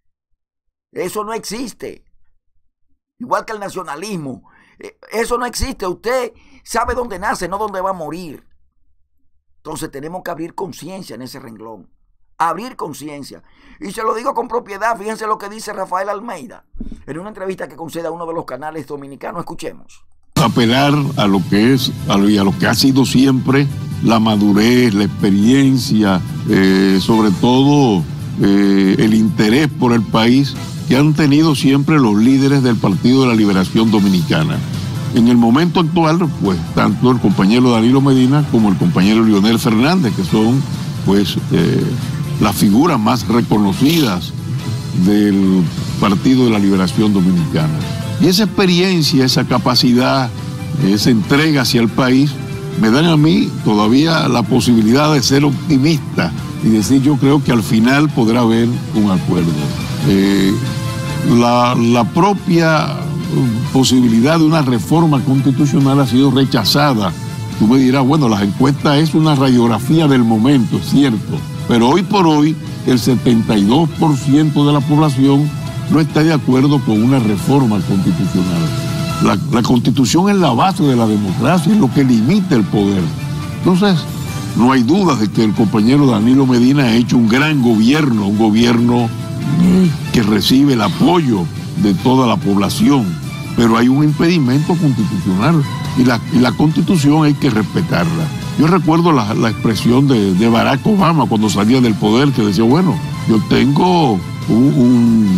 Eso no existe. Igual que el nacionalismo. Eso no existe. Usted sabe dónde nace, no dónde va a morir. Entonces tenemos que abrir conciencia en ese renglón. Abrir conciencia. Y se lo digo con propiedad. Fíjense lo que dice Rafael Almeida en una entrevista que concede a uno de los canales dominicanos. Escuchemos. Apelar a lo que es, a lo, y a lo que ha sido siempre la madurez, la experiencia, eh, sobre todo eh, el interés por el país que han tenido siempre los líderes del Partido de la Liberación Dominicana. En el momento actual, pues, tanto el compañero Danilo Medina como el compañero Leonel Fernández, que son, pues, eh, las figuras más reconocidas del Partido de la Liberación Dominicana. Y esa experiencia, esa capacidad, esa entrega hacia el país, me dan a mí todavía la posibilidad de ser optimista y decir, yo creo que al final podrá haber un acuerdo. Eh, la, la propia posibilidad de una reforma constitucional ha sido rechazada. Tú me dirás, bueno, las encuestas es una radiografía del momento, es cierto, pero hoy por hoy el setenta y dos por ciento de la población no está de acuerdo con una reforma constitucional. La, la Constitución es la base de la democracia, es lo que limita el poder. Entonces, no hay duda de que el compañero Danilo Medina ha hecho un gran gobierno, un gobierno que recibe el apoyo de toda la población, pero hay un impedimento constitucional y la, y la Constitución hay que respetarla. Yo recuerdo la, la expresión de, de Barack Obama cuando salía del poder, que decía, bueno, yo tengo un... un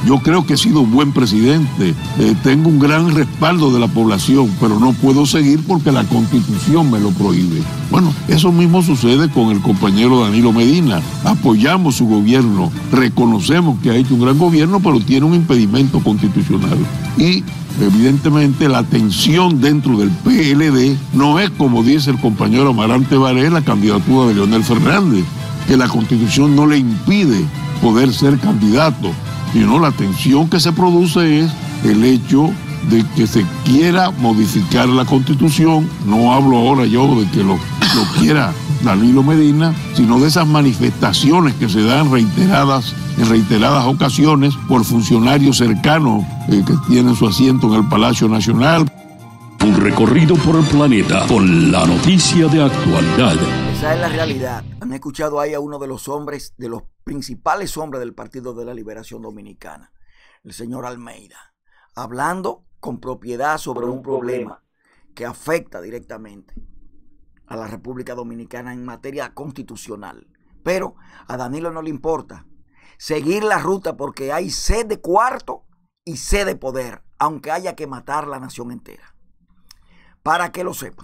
Yo creo que he sido un buen presidente, eh, tengo un gran respaldo de la población, pero no puedo seguir porque la Constitución me lo prohíbe. Bueno, eso mismo sucede con el compañero Danilo Medina. Apoyamos su gobierno, reconocemos que ha hecho un gran gobierno, pero tiene un impedimento constitucional. Y evidentemente la tensión dentro del P L D no es, como dice el compañero Amarante Baré, la candidatura de Leonel Fernández, que la Constitución no le impide poder ser candidato, sino la tensión que se produce es el hecho de que se quiera modificar la Constitución. No hablo ahora yo de que lo, lo quiera Danilo Medina, sino de esas manifestaciones que se dan reiteradas en reiteradas ocasiones por funcionarios cercanos eh, que tienen su asiento en el Palacio Nacional. Un recorrido por el planeta con la noticia de actualidad. Esa es la realidad. Han escuchado ahí a uno de los hombres, de los principales hombres del Partido de la Liberación Dominicana, el señor Almeida, hablando con propiedad sobre un problema que afecta directamente a la República Dominicana en materia constitucional. Pero a Danilo no le importa seguir la ruta porque hay sed de cuarto y sed de poder, aunque haya que matar la nación entera. Para que lo sepan.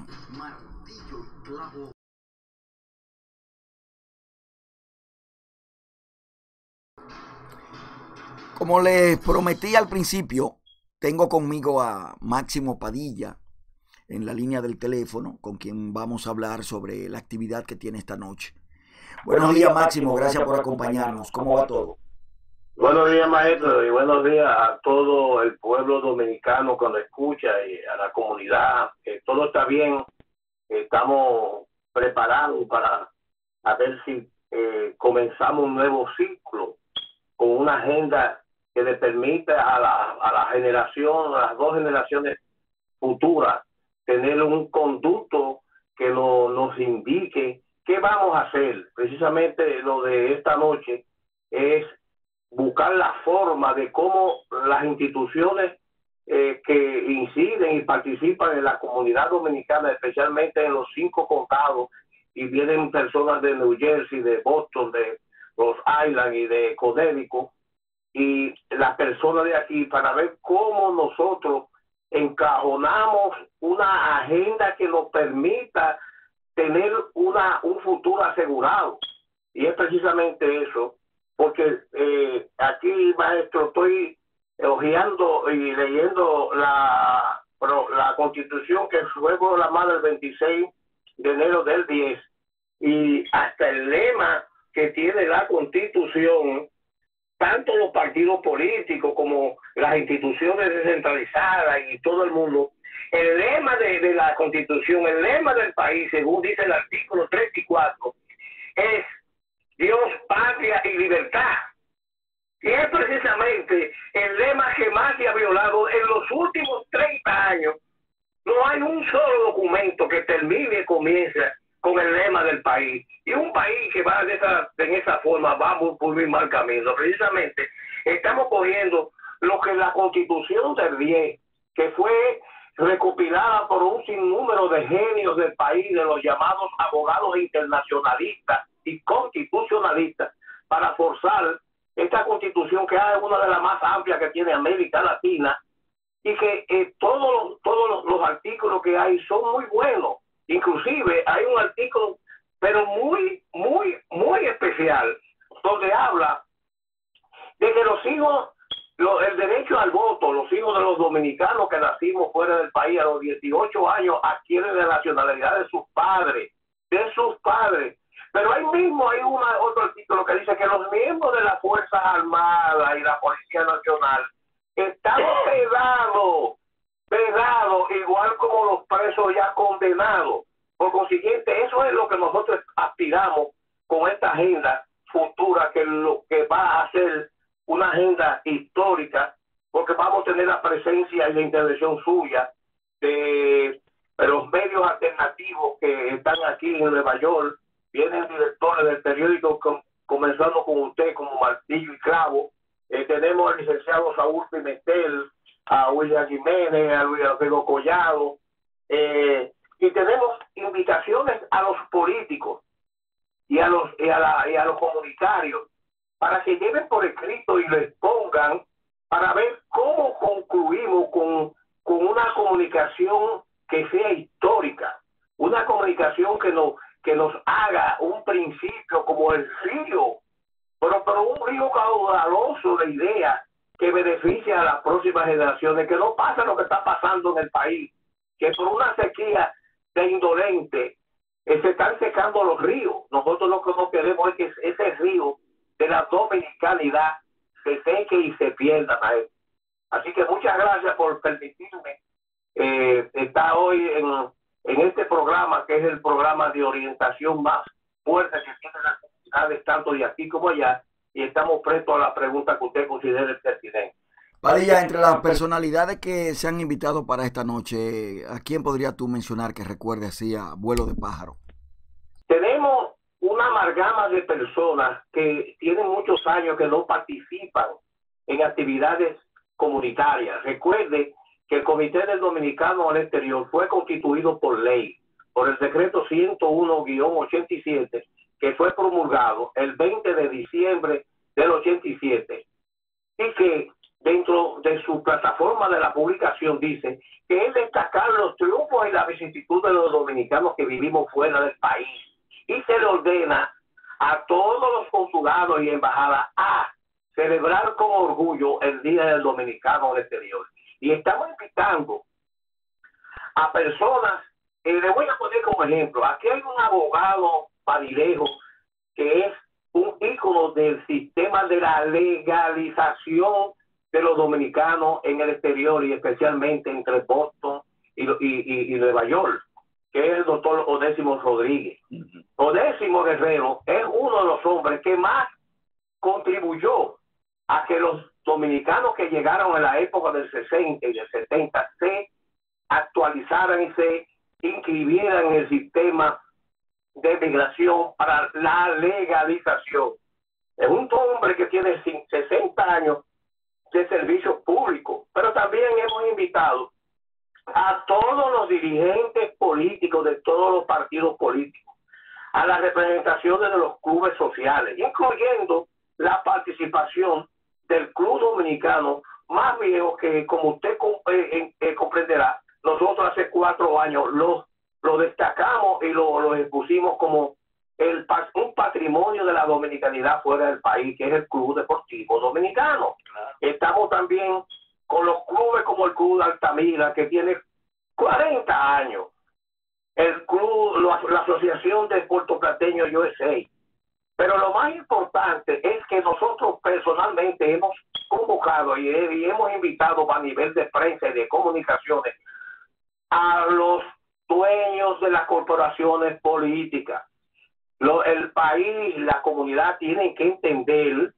Como les prometí al principio, tengo conmigo a Máximo Padilla en la línea del teléfono, con quien vamos a hablar sobre la actividad que tiene esta noche. Buenos días, Máximo, gracias por acompañarnos. ¿Cómo va todo? Buenos días, maestro, y buenos días a todo el pueblo dominicano cuando escucha y a la comunidad. Eh, todo está bien, estamos preparados para a ver si eh, comenzamos un nuevo ciclo con una agenda que le permita a la, a la generación, a las dos generaciones futuras, tener un conducto que lo, nos indique qué vamos a hacer. Precisamente lo de esta noche es buscar la forma de cómo las instituciones eh, que inciden y participan en la comunidad dominicana, especialmente en los cinco condados, y vienen personas de New Jersey, de Boston, de Rhode Island y de Connecticut, y las personas de aquí, para ver cómo nosotros encajonamos una agenda que nos permita tener una un futuro asegurado. Y es precisamente eso, porque eh, aquí, maestro, estoy hojeando y leyendo la, la Constitución que fue proclamada el veintiséis de enero del diez, y hasta el lema que tiene la Constitución, tanto los partidos políticos como las instituciones descentralizadas y todo el mundo, el lema de, de la Constitución, el lema del país, según dice el artículo tres y cuatro, es Dios, patria y libertad. Y es precisamente el lema que más se ha violado en los últimos treinta años. No hay un solo documento que termine y comience con el lema del país. Y un país que va de esa, en esa forma va por muy mal camino. Precisamente estamos cogiendo lo que la Constitución del diez, que fue recopilada por un sinnúmero de genios del país, de los llamados abogados internacionalistas y constitucionalistas, para forzar esta Constitución, que es una de las más amplias que tiene América Latina, y que eh, todos todos los, los artículos que hay son muy buenos. Inclusive hay un artículo, pero muy, muy, muy especial, donde habla de que los hijos, lo, el derecho al voto, los hijos de los dominicanos que nacimos fuera del país a los dieciocho años adquieren la nacionalidad de sus padres, de sus padres. Pero ahí mismo hay una, otro artículo que dice que los miembros de las Fuerzas Armadas y la Policía Nacional están pegados, pegados, igual como los presos ya condenados. Por consiguiente, eso es lo que nosotros aspiramos con esta agenda futura, que lo que va a ser una agenda histórica, porque vamos a tener la presencia y la intervención suya de, de los medios alternativos que están aquí en Nueva York. Vienen directores del periódico, com, comenzando con usted, como Martillo y Clavo. Eh, tenemos al licenciado Saúl Pimentel, a William Jiménez, a Luis Alfredo Collado, eh, y tenemos invitaciones a los políticos y a los y a, la, y a los comunitarios para que lleven por escrito y les pongan para ver cómo concluimos con, con una comunicación que sea histórica, una comunicación que nos, que nos haga un principio como el río, pero, pero un río caudaloso de ideas que beneficia a las próximas generaciones, que no pasa lo que está pasando en el país, que por una sequía de indolente eh, se están secando los ríos. Nosotros lo que no queremos es que ese río de la dominicanidad se seque y se pierda, maestro. Así que muchas gracias por permitirme eh, estar hoy en, en este programa, que es el programa de orientación más fuerte que tiene las comunidades, tanto de aquí como allá, y estamos prestos a la pregunta que usted considere pertinente. Padilla, entre las personalidades que se han invitado para esta noche, ¿a quién podrías tú mencionar que recuerde así a vuelo de pájaro? Tenemos una amalgama de personas que tienen muchos años que no participan en actividades comunitarias. Recuerde que el Comité del Dominicano al Exterior fue constituido por ley, por el decreto ciento uno guión ochenta y siete, que fue promulgado el veinte de diciembre del ochenta y siete, y que dentro de su plataforma de la publicación dice que es destacar los triunfos y la vicisitud de los dominicanos que vivimos fuera del país, y se le ordena a todos los consulados y embajadas a celebrar con orgullo el Día del Dominicano al Exterior. Y estamos invitando a personas, eh, le voy a poner como ejemplo, aquí hay un abogado Padilejo que es un ícono del sistema de la legalización de los dominicanos en el exterior, y especialmente entre Boston y, y, y, y Nueva York, que es el doctor Odésimo Rodríguez. Uh-huh. Odésimo Guerrero es uno de los hombres que más contribuyó a que los dominicanos que llegaron en la época del sesenta y del setenta se actualizaran y se inscribieran en el sistema de migración para la legalización. Es un hombre que tiene sesenta años de servicio público, pero también hemos invitado a todos los dirigentes políticos de todos los partidos políticos, a las representaciones de los clubes sociales, incluyendo la participación del Club Dominicano más viejo, que como usted eh, eh, comprenderá, nosotros hace cuatro años lo, lo destacamos y lo, lo expusimos como el, un patrimonio de la dominicanidad fuera del país, que es el Club Deportivo Dominicano. Claro. Estamos también con los clubes como el Club de Altamira, que tiene cuarenta años, el club, la, la Asociación de Puertoplateños U S A. Pero lo más importante es que nosotros personalmente hemos convocado y, y hemos invitado a nivel de prensa y de comunicaciones a los dueños de las corporaciones políticas. Lo, el país, la comunidad tienen que entender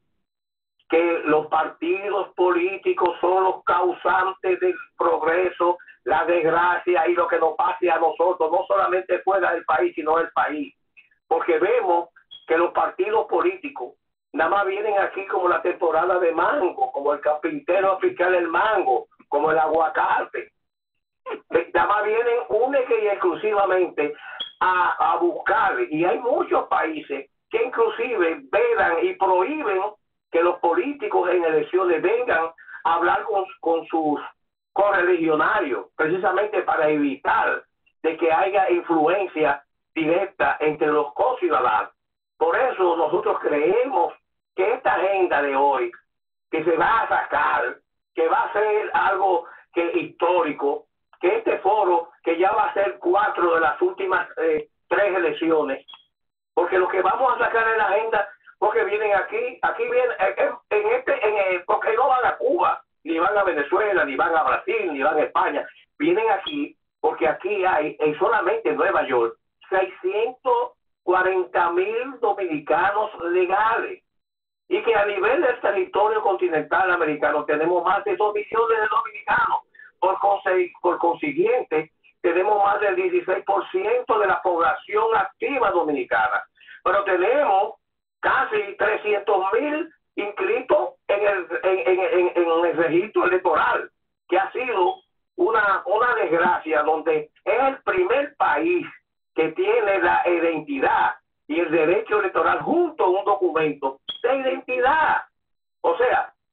que los partidos políticos son los causantes del progreso, la desgracia y lo que nos pase a nosotros, no solamente fuera del país, sino del país. Porque vemos que los partidos políticos nada más vienen aquí como la temporada de mango, como el carpintero a picar el mango, como el aguacate. Nada más vienen única y exclusivamente a, a buscar, y hay muchos países que inclusive vedan y prohíben que los políticos en elecciones vengan a hablar con, con sus correligionarios, precisamente para evitar de que haya influencia directa entre los conciudadanos. Por eso nosotros creemos que esta agenda de hoy, que se va a sacar, que va a ser algo que histórico, que este foro, que ya va a ser cuatro de las últimas eh, tres elecciones, porque lo que vamos a sacar en la agenda, porque vienen aquí, aquí vienen, en, en este, en el, porque no van a Cuba, ni van a Venezuela, ni van a Brasil, ni van a España, vienen aquí, porque aquí hay, en solamente Nueva York, seiscientos cuarenta mil dominicanos legales, y que a nivel del territorio continental americano tenemos más de dos millones de dominicanos. Por, consig por consiguiente, tenemos más del dieciséis por ciento de la población activa dominicana, pero tenemos casi trescientos mil inscritos en el, en, en, en, en el registro electoral, que ha sido una, una desgracia, donde es el primer país que tiene la identidad y el derecho electoral junto a un documento de identidad. O sea,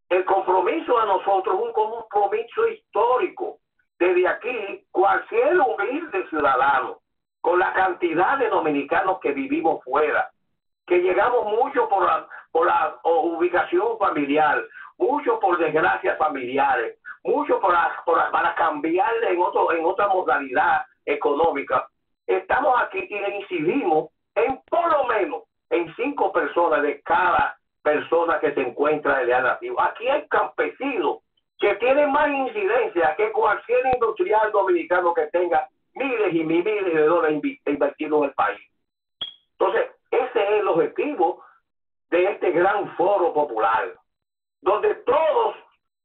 El compromiso a nosotros es un compromiso histórico. Desde aquí, cualquier humilde ciudadano, con la cantidad de dominicanos que vivimos fuera, que llegamos mucho por la, por la ubicación familiar, mucho por desgracias familiares, mucho por la, por la, para cambiarle en, otro, en otra modalidad económica. Estamos aquí y le incidimos en por lo menos en cinco personas de cada persona que se encuentra en el nativo. Aquí hay campesinos que tienen más incidencia que cualquier industrial dominicano que tenga miles y miles de dólares invertidos en el país. Entonces, ese es el objetivo de este gran foro popular, donde todos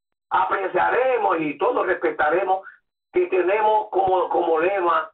apreciaremos y todos respetaremos que tenemos como, como lema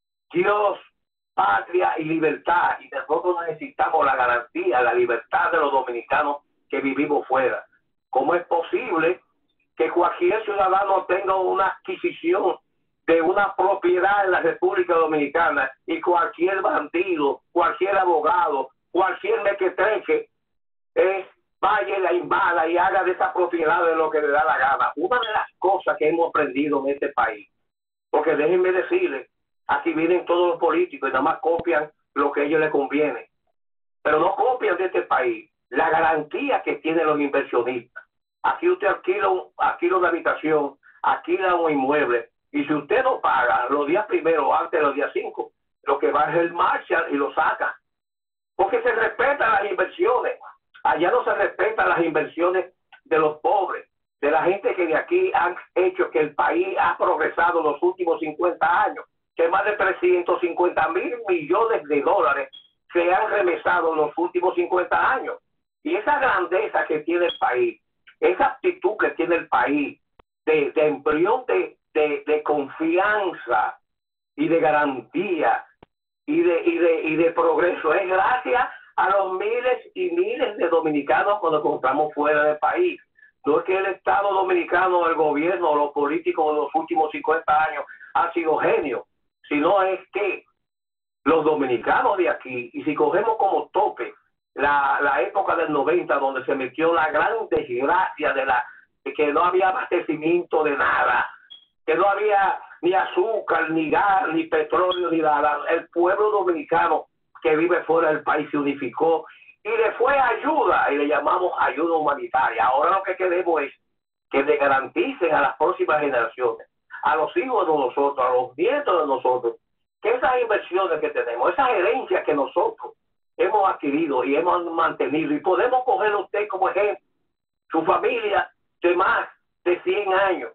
Dios, patria y libertad, y nosotros necesitamos la garantía, la libertad de los dominicanos que vivimos fuera. ¿Cómo es posible que cualquier ciudadano tenga una adquisición de una propiedad en la República Dominicana y cualquier bandido, cualquier abogado, cualquier mequetreque eh, vaya y la invada y haga de esa propiedad de lo que le da la gana? Una de las cosas que hemos aprendido en este país, porque déjenme decirles, aquí vienen todos los políticos y nada más copian lo que a ellos les conviene, pero no copian de este país la garantía que tienen los inversionistas. Aquí usted alquila, un, alquila una habitación, alquila un inmueble, y si usted no paga los días primeros o antes de los días cinco, lo que va es el marcha y lo saca. Porque se respetan las inversiones. Allá no se respetan las inversiones de los pobres, de la gente que de aquí han hecho que el país ha progresado en los últimos cincuenta años, que más de trescientos cincuenta mil millones de dólares se han remesado en los últimos cincuenta años. Y esa grandeza que tiene el país, esa actitud que tiene el país de, de embrión de, de, de confianza y de garantía y de, y, de, y de progreso, es gracias a los miles y miles de dominicanos cuando encontramos fuera del país. No es que el Estado dominicano, el gobierno, los políticos de los últimos cincuenta años han sido genios, sino es que los dominicanos de aquí, y si cogemos como tope la, la época del noventa, donde se metió la gran desgracia de, la, de que no había abastecimiento de nada, que no había ni azúcar, ni gas, ni petróleo, ni nada, el pueblo dominicano que vive fuera del país se unificó y le fue ayuda, y le llamamos ayuda humanitaria. Ahora lo que queremos es que le garanticen a las próximas generaciones, a los hijos de nosotros, a los nietos de nosotros, que esas inversiones que tenemos, esas herencias que nosotros hemos adquirido y hemos mantenido, y podemos coger a usted como ejemplo, su familia de más de cien años,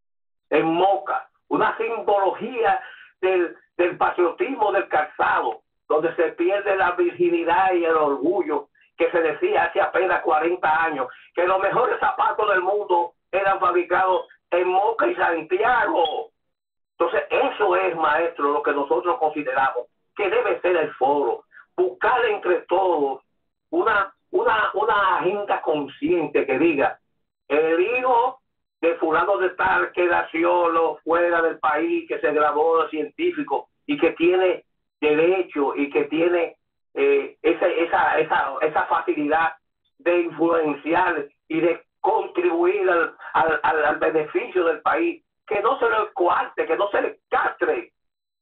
en Moca, una simbología del, del patriotismo del calzado, donde se pierde la virginidad y el orgullo, que se decía hace apenas cuarenta años, que los mejores zapatos del mundo eran fabricados en Moca y Santiago. Entonces, eso es, maestro, lo que nosotros consideramos que debe ser el foro. Buscar entre todos una, una, una agenda consciente que diga, el hijo de fulano de tal que nació fuera del país, que se graduó de científico y que tiene derecho y que tiene eh, esa, esa, esa, esa facilidad de influenciar y de contribuir al, al, al, al beneficio del país, que no se le coarte, que no se le castre.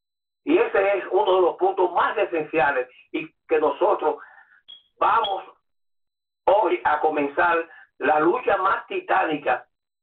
Y ese es uno de los puntos más esenciales, y que nosotros vamos hoy a comenzar la lucha más titánica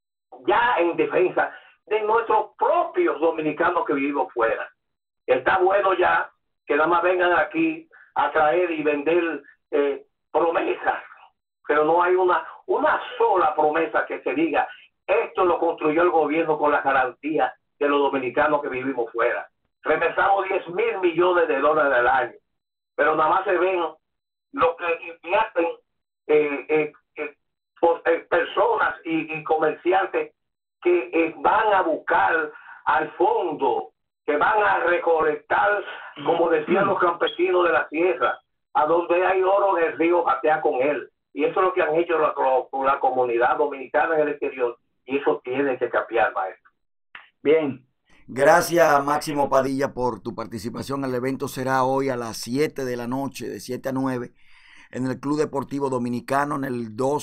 ya en defensa de nuestros propios dominicanos que vivimos fuera. Está bueno ya que nada más vengan aquí a traer y vender eh, promesas, pero no hay una, una sola promesa que se diga, esto lo construyó el gobierno con la garantía de los dominicanos que vivimos fuera. Remesamos diez mil millones de dólares al año, pero nada más se ven lo que invierten eh, eh, eh, por, eh, personas y, y comerciantes que eh, van a buscar al fondo, que van a recolectar, como decían los campesinos de la sierra, a donde hay oro en el río, batea con él. Y eso es lo que han hecho la, la comunidad dominicana en el exterior, y eso tiene que cambiar, maestro. Bien, gracias Máximo Padilla por tu participación. El evento será hoy a las siete de la noche, de siete a nueve, en el Club Deportivo Dominicano, en el dos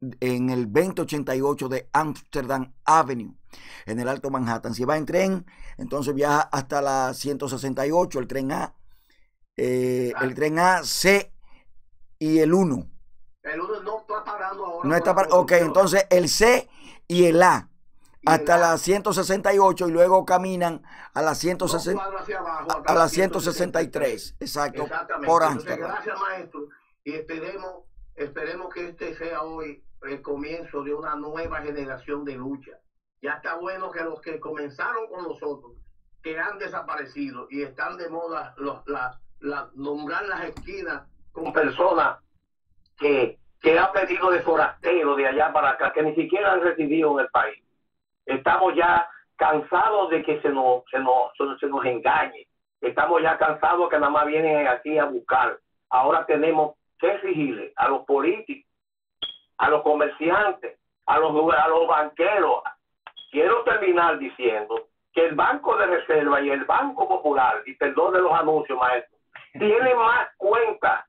en el veinte ochenta y ocho de Amsterdam Avenue, en el Alto Manhattan. Si va en tren, entonces viaja hasta la ciento sesenta y ocho, el tren A, eh, el tren A, C y el uno. El uno no está parando ahora. No está parando. Ok, entonces el C y el A hasta la ciento sesenta y ocho y luego caminan a la ciento sesenta, abajo, a la ciento sesenta y tres. Exacto. Por Amsterdam. Gracias, maestro. Y esperemos, esperemos que este sea hoy el comienzo de una nueva generación de lucha. Ya está bueno que los que comenzaron con nosotros, que han desaparecido y están de moda los, la, la, nombrar las esquinas con personas que, que han venido de forastero de allá para acá, que ni siquiera han residido en el país. Estamos ya cansados de que se nos, se nos, se nos engañe. Estamos ya cansados que nada más vienen aquí a buscar. Ahora tenemos que exigirle a los políticos, a los comerciantes, a los, a los banqueros. Quiero terminar diciendo que el Banco de Reserva y el Banco Popular, y perdón de los anuncios, maestro, tienen más cuenta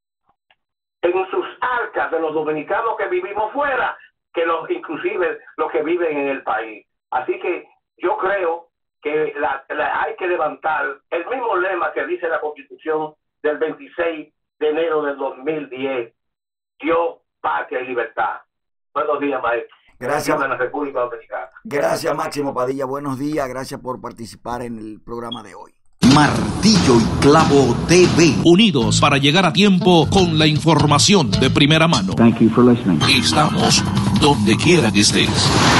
en sus arcas de los dominicanos que vivimos fuera que los inclusive los que viven en el país. Así que yo creo que la, la, hay que levantar el mismo lema que dice la Constitución del veintiséis de enero del dos mil diez, Dios, patria y libertad. Buenos días, maestro. Gracias. En la República Dominicana. Gracias, Máximo Padilla. Buenos días. Gracias por participar en el programa de hoy. Martillo y Clavo T V. Unidos para llegar a tiempo con la información de primera mano. Thank you for listening. Estamos donde quiera que estés.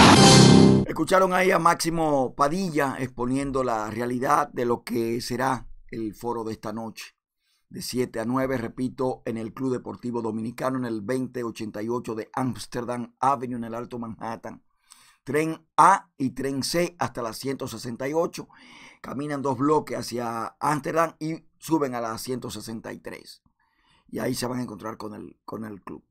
Escucharon ahí a Máximo Padilla exponiendo la realidad de lo que será el foro de esta noche. De siete a nueve, repito, en el Club Deportivo Dominicano, en el veinte ochenta y ocho de Amsterdam Avenue, en el Alto Manhattan. Tren A y tren C hasta la ciento sesenta y ocho. Caminan dos bloques hacia Amsterdam y suben a la ciento sesenta y tres. Y ahí se van a encontrar con el, con el club.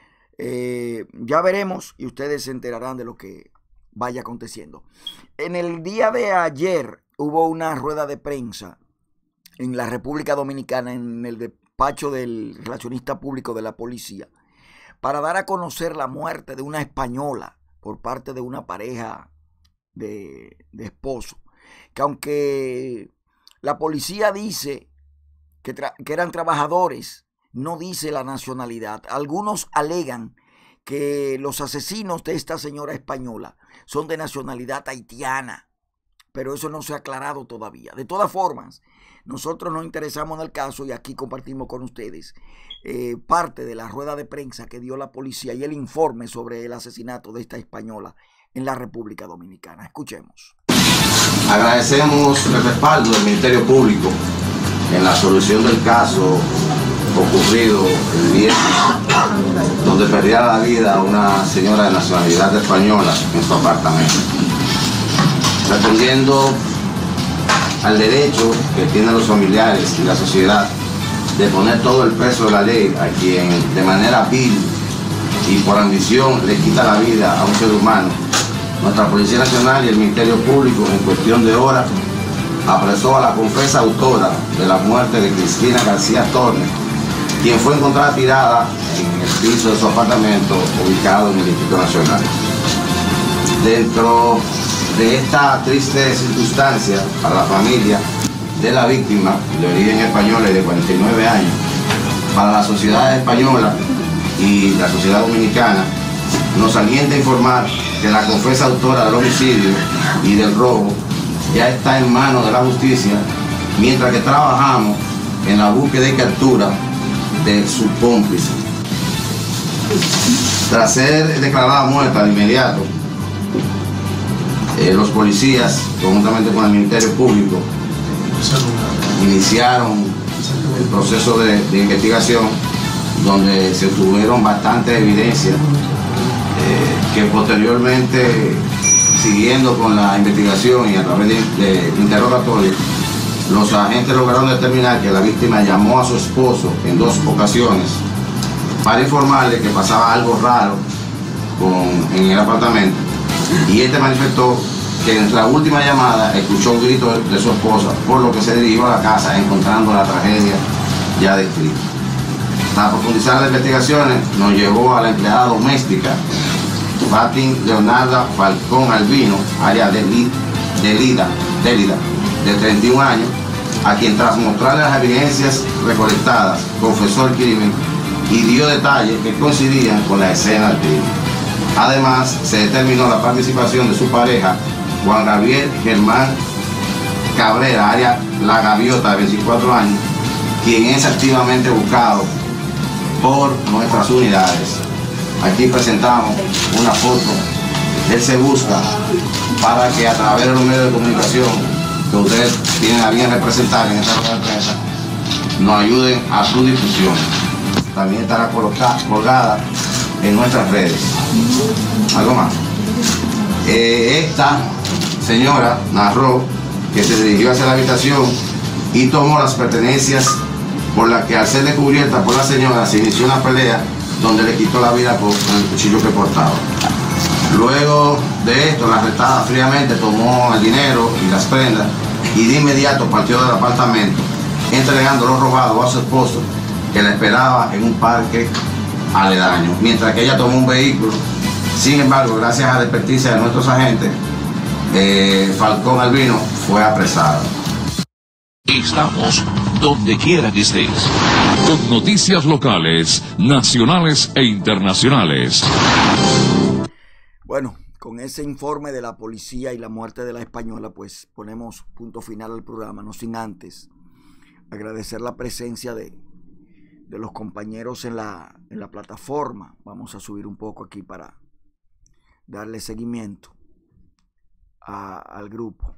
Eh, ya veremos y ustedes se enterarán de lo que vaya aconteciendo. En el día de ayer hubo una rueda de prensa en la República Dominicana, en el despacho del relacionista público de la policía, para dar a conocer la muerte de una española por parte de una pareja de, de esposo. Que aunque la policía dice que, que eran trabajadores, no dice la nacionalidad. Algunos alegan que los asesinos de esta señora española son de nacionalidad haitiana, pero eso no se ha aclarado todavía. De todas formas, nosotros nos interesamos en el caso y aquí compartimos con ustedes eh, parte de la rueda de prensa que dio la policía y el informe sobre el asesinato de esta española en la República Dominicana. Escuchemos. Agradecemos el respaldo del Ministerio Público en la solución del caso ocurrido el viernes, donde perdiera la vida una señora de nacionalidad española en su apartamento. Respondiendo al derecho que tienen los familiares y la sociedad de poner todo el peso de la ley a quien de manera vil y por ambición le quita la vida a un ser humano, nuestra Policía Nacional y el Ministerio Público en cuestión de horas apresó a la confesa autora de la muerte de Cristina García Tornes, quien fue encontrada tirada en el piso de su apartamento ubicado en el Distrito Nacional. Dentro de esta triste circunstancia para la familia de la víctima, de origen española y de cuarenta y nueve años, para la sociedad española y la sociedad dominicana, nos alienta a informar que la confesa autora del homicidio y del robo ya está en manos de la justicia, mientras que trabajamos en la búsqueda y captura de su cómplice. Tras ser declarada muerta de inmediato, eh, los policías, conjuntamente con el Ministerio Público, iniciaron el proceso de, de investigación, donde se obtuvieron bastantes evidencias eh, que posteriormente, siguiendo con la investigación y a través de, de interrogatorios, los agentes lograron determinar que la víctima llamó a su esposo en dos ocasiones para informarle que pasaba algo raro con, en el apartamento, y este manifestó que en la última llamada escuchó un grito de, de su esposa, por lo que se dirigió a la casa encontrando la tragedia ya descrita. Para profundizar las investigaciones nos llevó a la empleada doméstica Fatin Leonarda Falcón Albino, área de Lida, de treinta y un años, a quien tras mostrarle las evidencias recolectadas confesó el crimen y dio detalles que coincidían con la escena del crimen. Además, se determinó la participación de su pareja, Juan Gabriel Germán Cabrera, área La Gaviota, de veinticuatro años, quien es activamente buscado por nuestras unidades. Aquí presentamos una foto. Él se busca para que a través de los medios de comunicación que ustedes tienen a bien representar en esta rueda de prensa, nos ayuden a su difusión. También estará colgada en nuestras redes. ¿Algo más? Eh, esta señora narró que se dirigió hacia la habitación y tomó las pertenencias, por las que al ser descubierta por la señora se inició una pelea donde le quitó la vida con el cuchillo que portaba. Luego de esto, la arrestada fríamente tomó el dinero y las prendas y de inmediato partió del apartamento, entregando lo robado a su esposo, que la esperaba en un parque aledaño, mientras que ella tomó un vehículo. Sin embargo, gracias a la experticia de nuestros agentes, eh, Falcón Albino fue apresado. Estamos donde quiera que estés, con noticias locales, nacionales e internacionales. Bueno, con ese informe de la policía y la muerte de la española, pues ponemos punto final al programa, no sin antes agradecer la presencia de, de los compañeros en la, en la plataforma. Vamos a subir un poco aquí para darle seguimiento a, al grupo.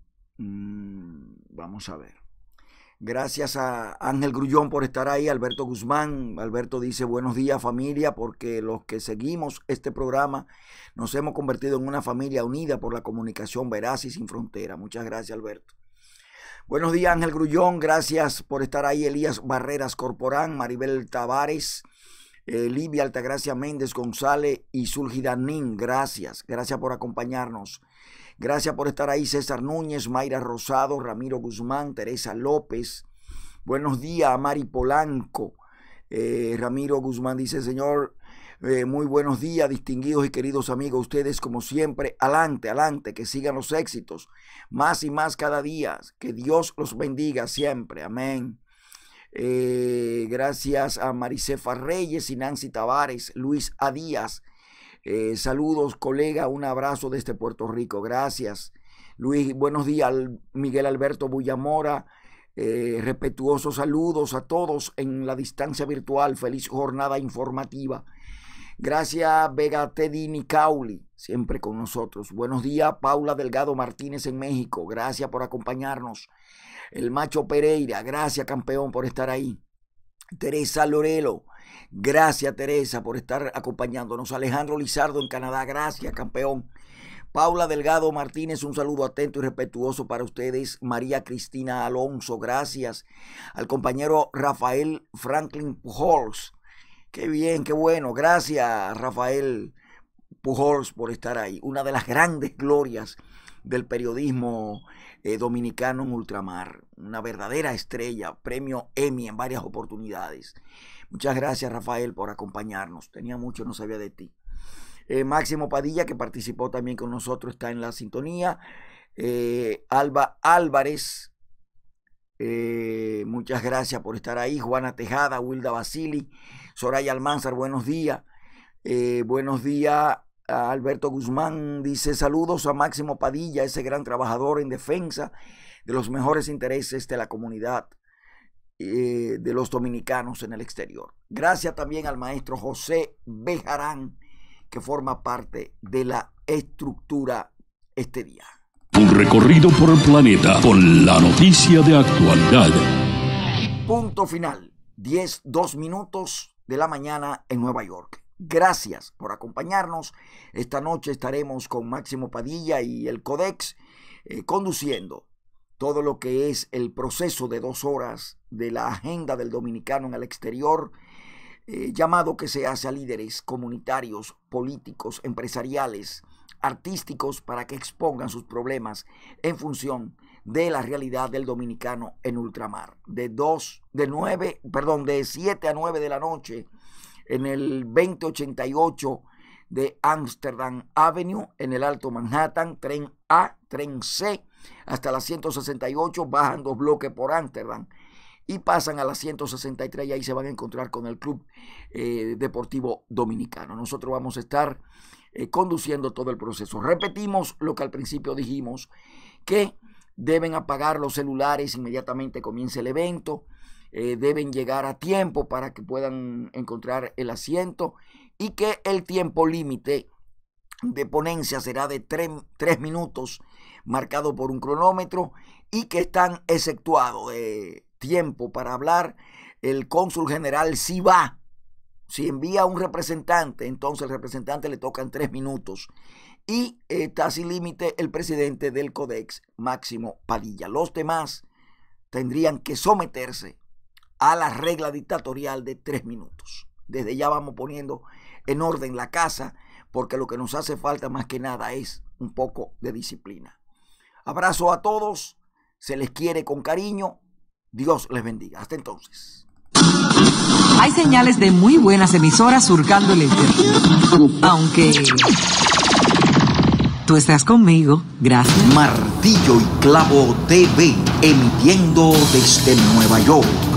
Mm, vamos a ver. Gracias a Ángel Grullón por estar ahí, Alberto Guzmán. Alberto dice buenos días familia, porque los que seguimos este programa nos hemos convertido en una familia unida por la comunicación veraz y sin frontera. Muchas gracias, Alberto. Buenos días, Ángel Grullón, gracias por estar ahí. Elías Barreras Corporán, Maribel Tavares, eh, Livia Altagracia Méndez González y Zulgidanín, gracias, gracias por acompañarnos. Gracias por estar ahí, César Núñez, Mayra Rosado, Ramiro Guzmán, Teresa López. Buenos días, Mari Polanco. Eh, Ramiro Guzmán dice, señor, eh, muy buenos días, distinguidos y queridos amigos. Ustedes, como siempre, adelante, adelante, que sigan los éxitos. Más y más cada día. Que Dios los bendiga siempre. Amén. Eh, gracias a Maricefa Reyes y Nancy Tavares, Luis A. Díaz. Eh, saludos, colega, un abrazo desde Puerto Rico, gracias. Luis, buenos días, Miguel Alberto Bullamora, eh, respetuosos saludos a todos en la distancia virtual, feliz jornada informativa. Gracias, Vega Teddy Nicauli, siempre con nosotros. Buenos días, Paula Delgado Martínez en México, gracias por acompañarnos. El Macho Pereira, gracias campeón por estar ahí. Teresa Lorelo, gracias Teresa por estar acompañándonos. Alejandro Lizardo en Canadá, gracias campeón. Paula Delgado Martínez, un saludo atento y respetuoso para ustedes. María Cristina Alonso, gracias. Al compañero Rafael Franklin Pujols, qué bien, qué bueno, gracias Rafael Pujols por estar ahí. Una de las grandes glorias del periodismo eh, dominicano en ultramar, una verdadera estrella, premio Emmy en varias oportunidades. Muchas gracias, Rafael, por acompañarnos. Tenía mucho, no sabía de ti. Eh, Máximo Padilla, que participó también con nosotros, está en la sintonía. Eh, Alba Álvarez, eh, muchas gracias por estar ahí. Juana Tejada, Wilda Basili, Soraya Almanzar, buenos días. Eh, buenos días. Alberto Guzmán dice saludos a Máximo Padilla, ese gran trabajador en defensa de los mejores intereses de la comunidad eh, de los dominicanos en el exterior. Gracias también al maestro José Bejarán, que forma parte de la estructura este día. Un recorrido por el planeta con la noticia de actualidad. Punto final, diez, dos minutos de la mañana en Nueva York. Gracias por acompañarnos. Esta noche estaremos con Máximo Padilla y el Codex eh, conduciendo todo lo que es el proceso de dos horas de la agenda del dominicano en el exterior, eh, llamado que se hace a líderes comunitarios, políticos, empresariales, artísticos, para que expongan sus problemas en función de la realidad del dominicano en ultramar. De dos, de nueve, perdón, de siete a nueve de la noche en el veinte ochenta y ocho de Amsterdam Avenue, en el Alto Manhattan, tren A, tren C, hasta la ciento sesenta y ocho, bajan dos bloques por Amsterdam y pasan a la ciento sesenta y tres y ahí se van a encontrar con el Club eh, Deportivo Dominicano. Nosotros vamos a estar eh, conduciendo todo el proceso. Repetimos lo que al principio dijimos, que deben apagar los celulares inmediatamente comience el evento, eh, deben llegar a tiempo para que puedan encontrar el asiento y que el tiempo límite de ponencia será de tres minutos marcado por un cronómetro y que están exceptuados de tiempo para hablar. El cónsul general si va, si envía un representante, entonces el representante le tocan tres minutos y está sin límite el presidente del Codex, Máximo Padilla. Los demás tendrían que someterse a la regla dictatorial de tres minutos. Desde ya vamos poniendo en orden la casa, porque lo que nos hace falta más que nada es un poco de disciplina. Abrazo a todos, se les quiere con cariño, Dios les bendiga. Hasta entonces. Hay señales de muy buenas emisoras surcando el éter. Aunque tú estás conmigo, gracias. Martillo y Clavo T V, emitiendo desde Nueva York.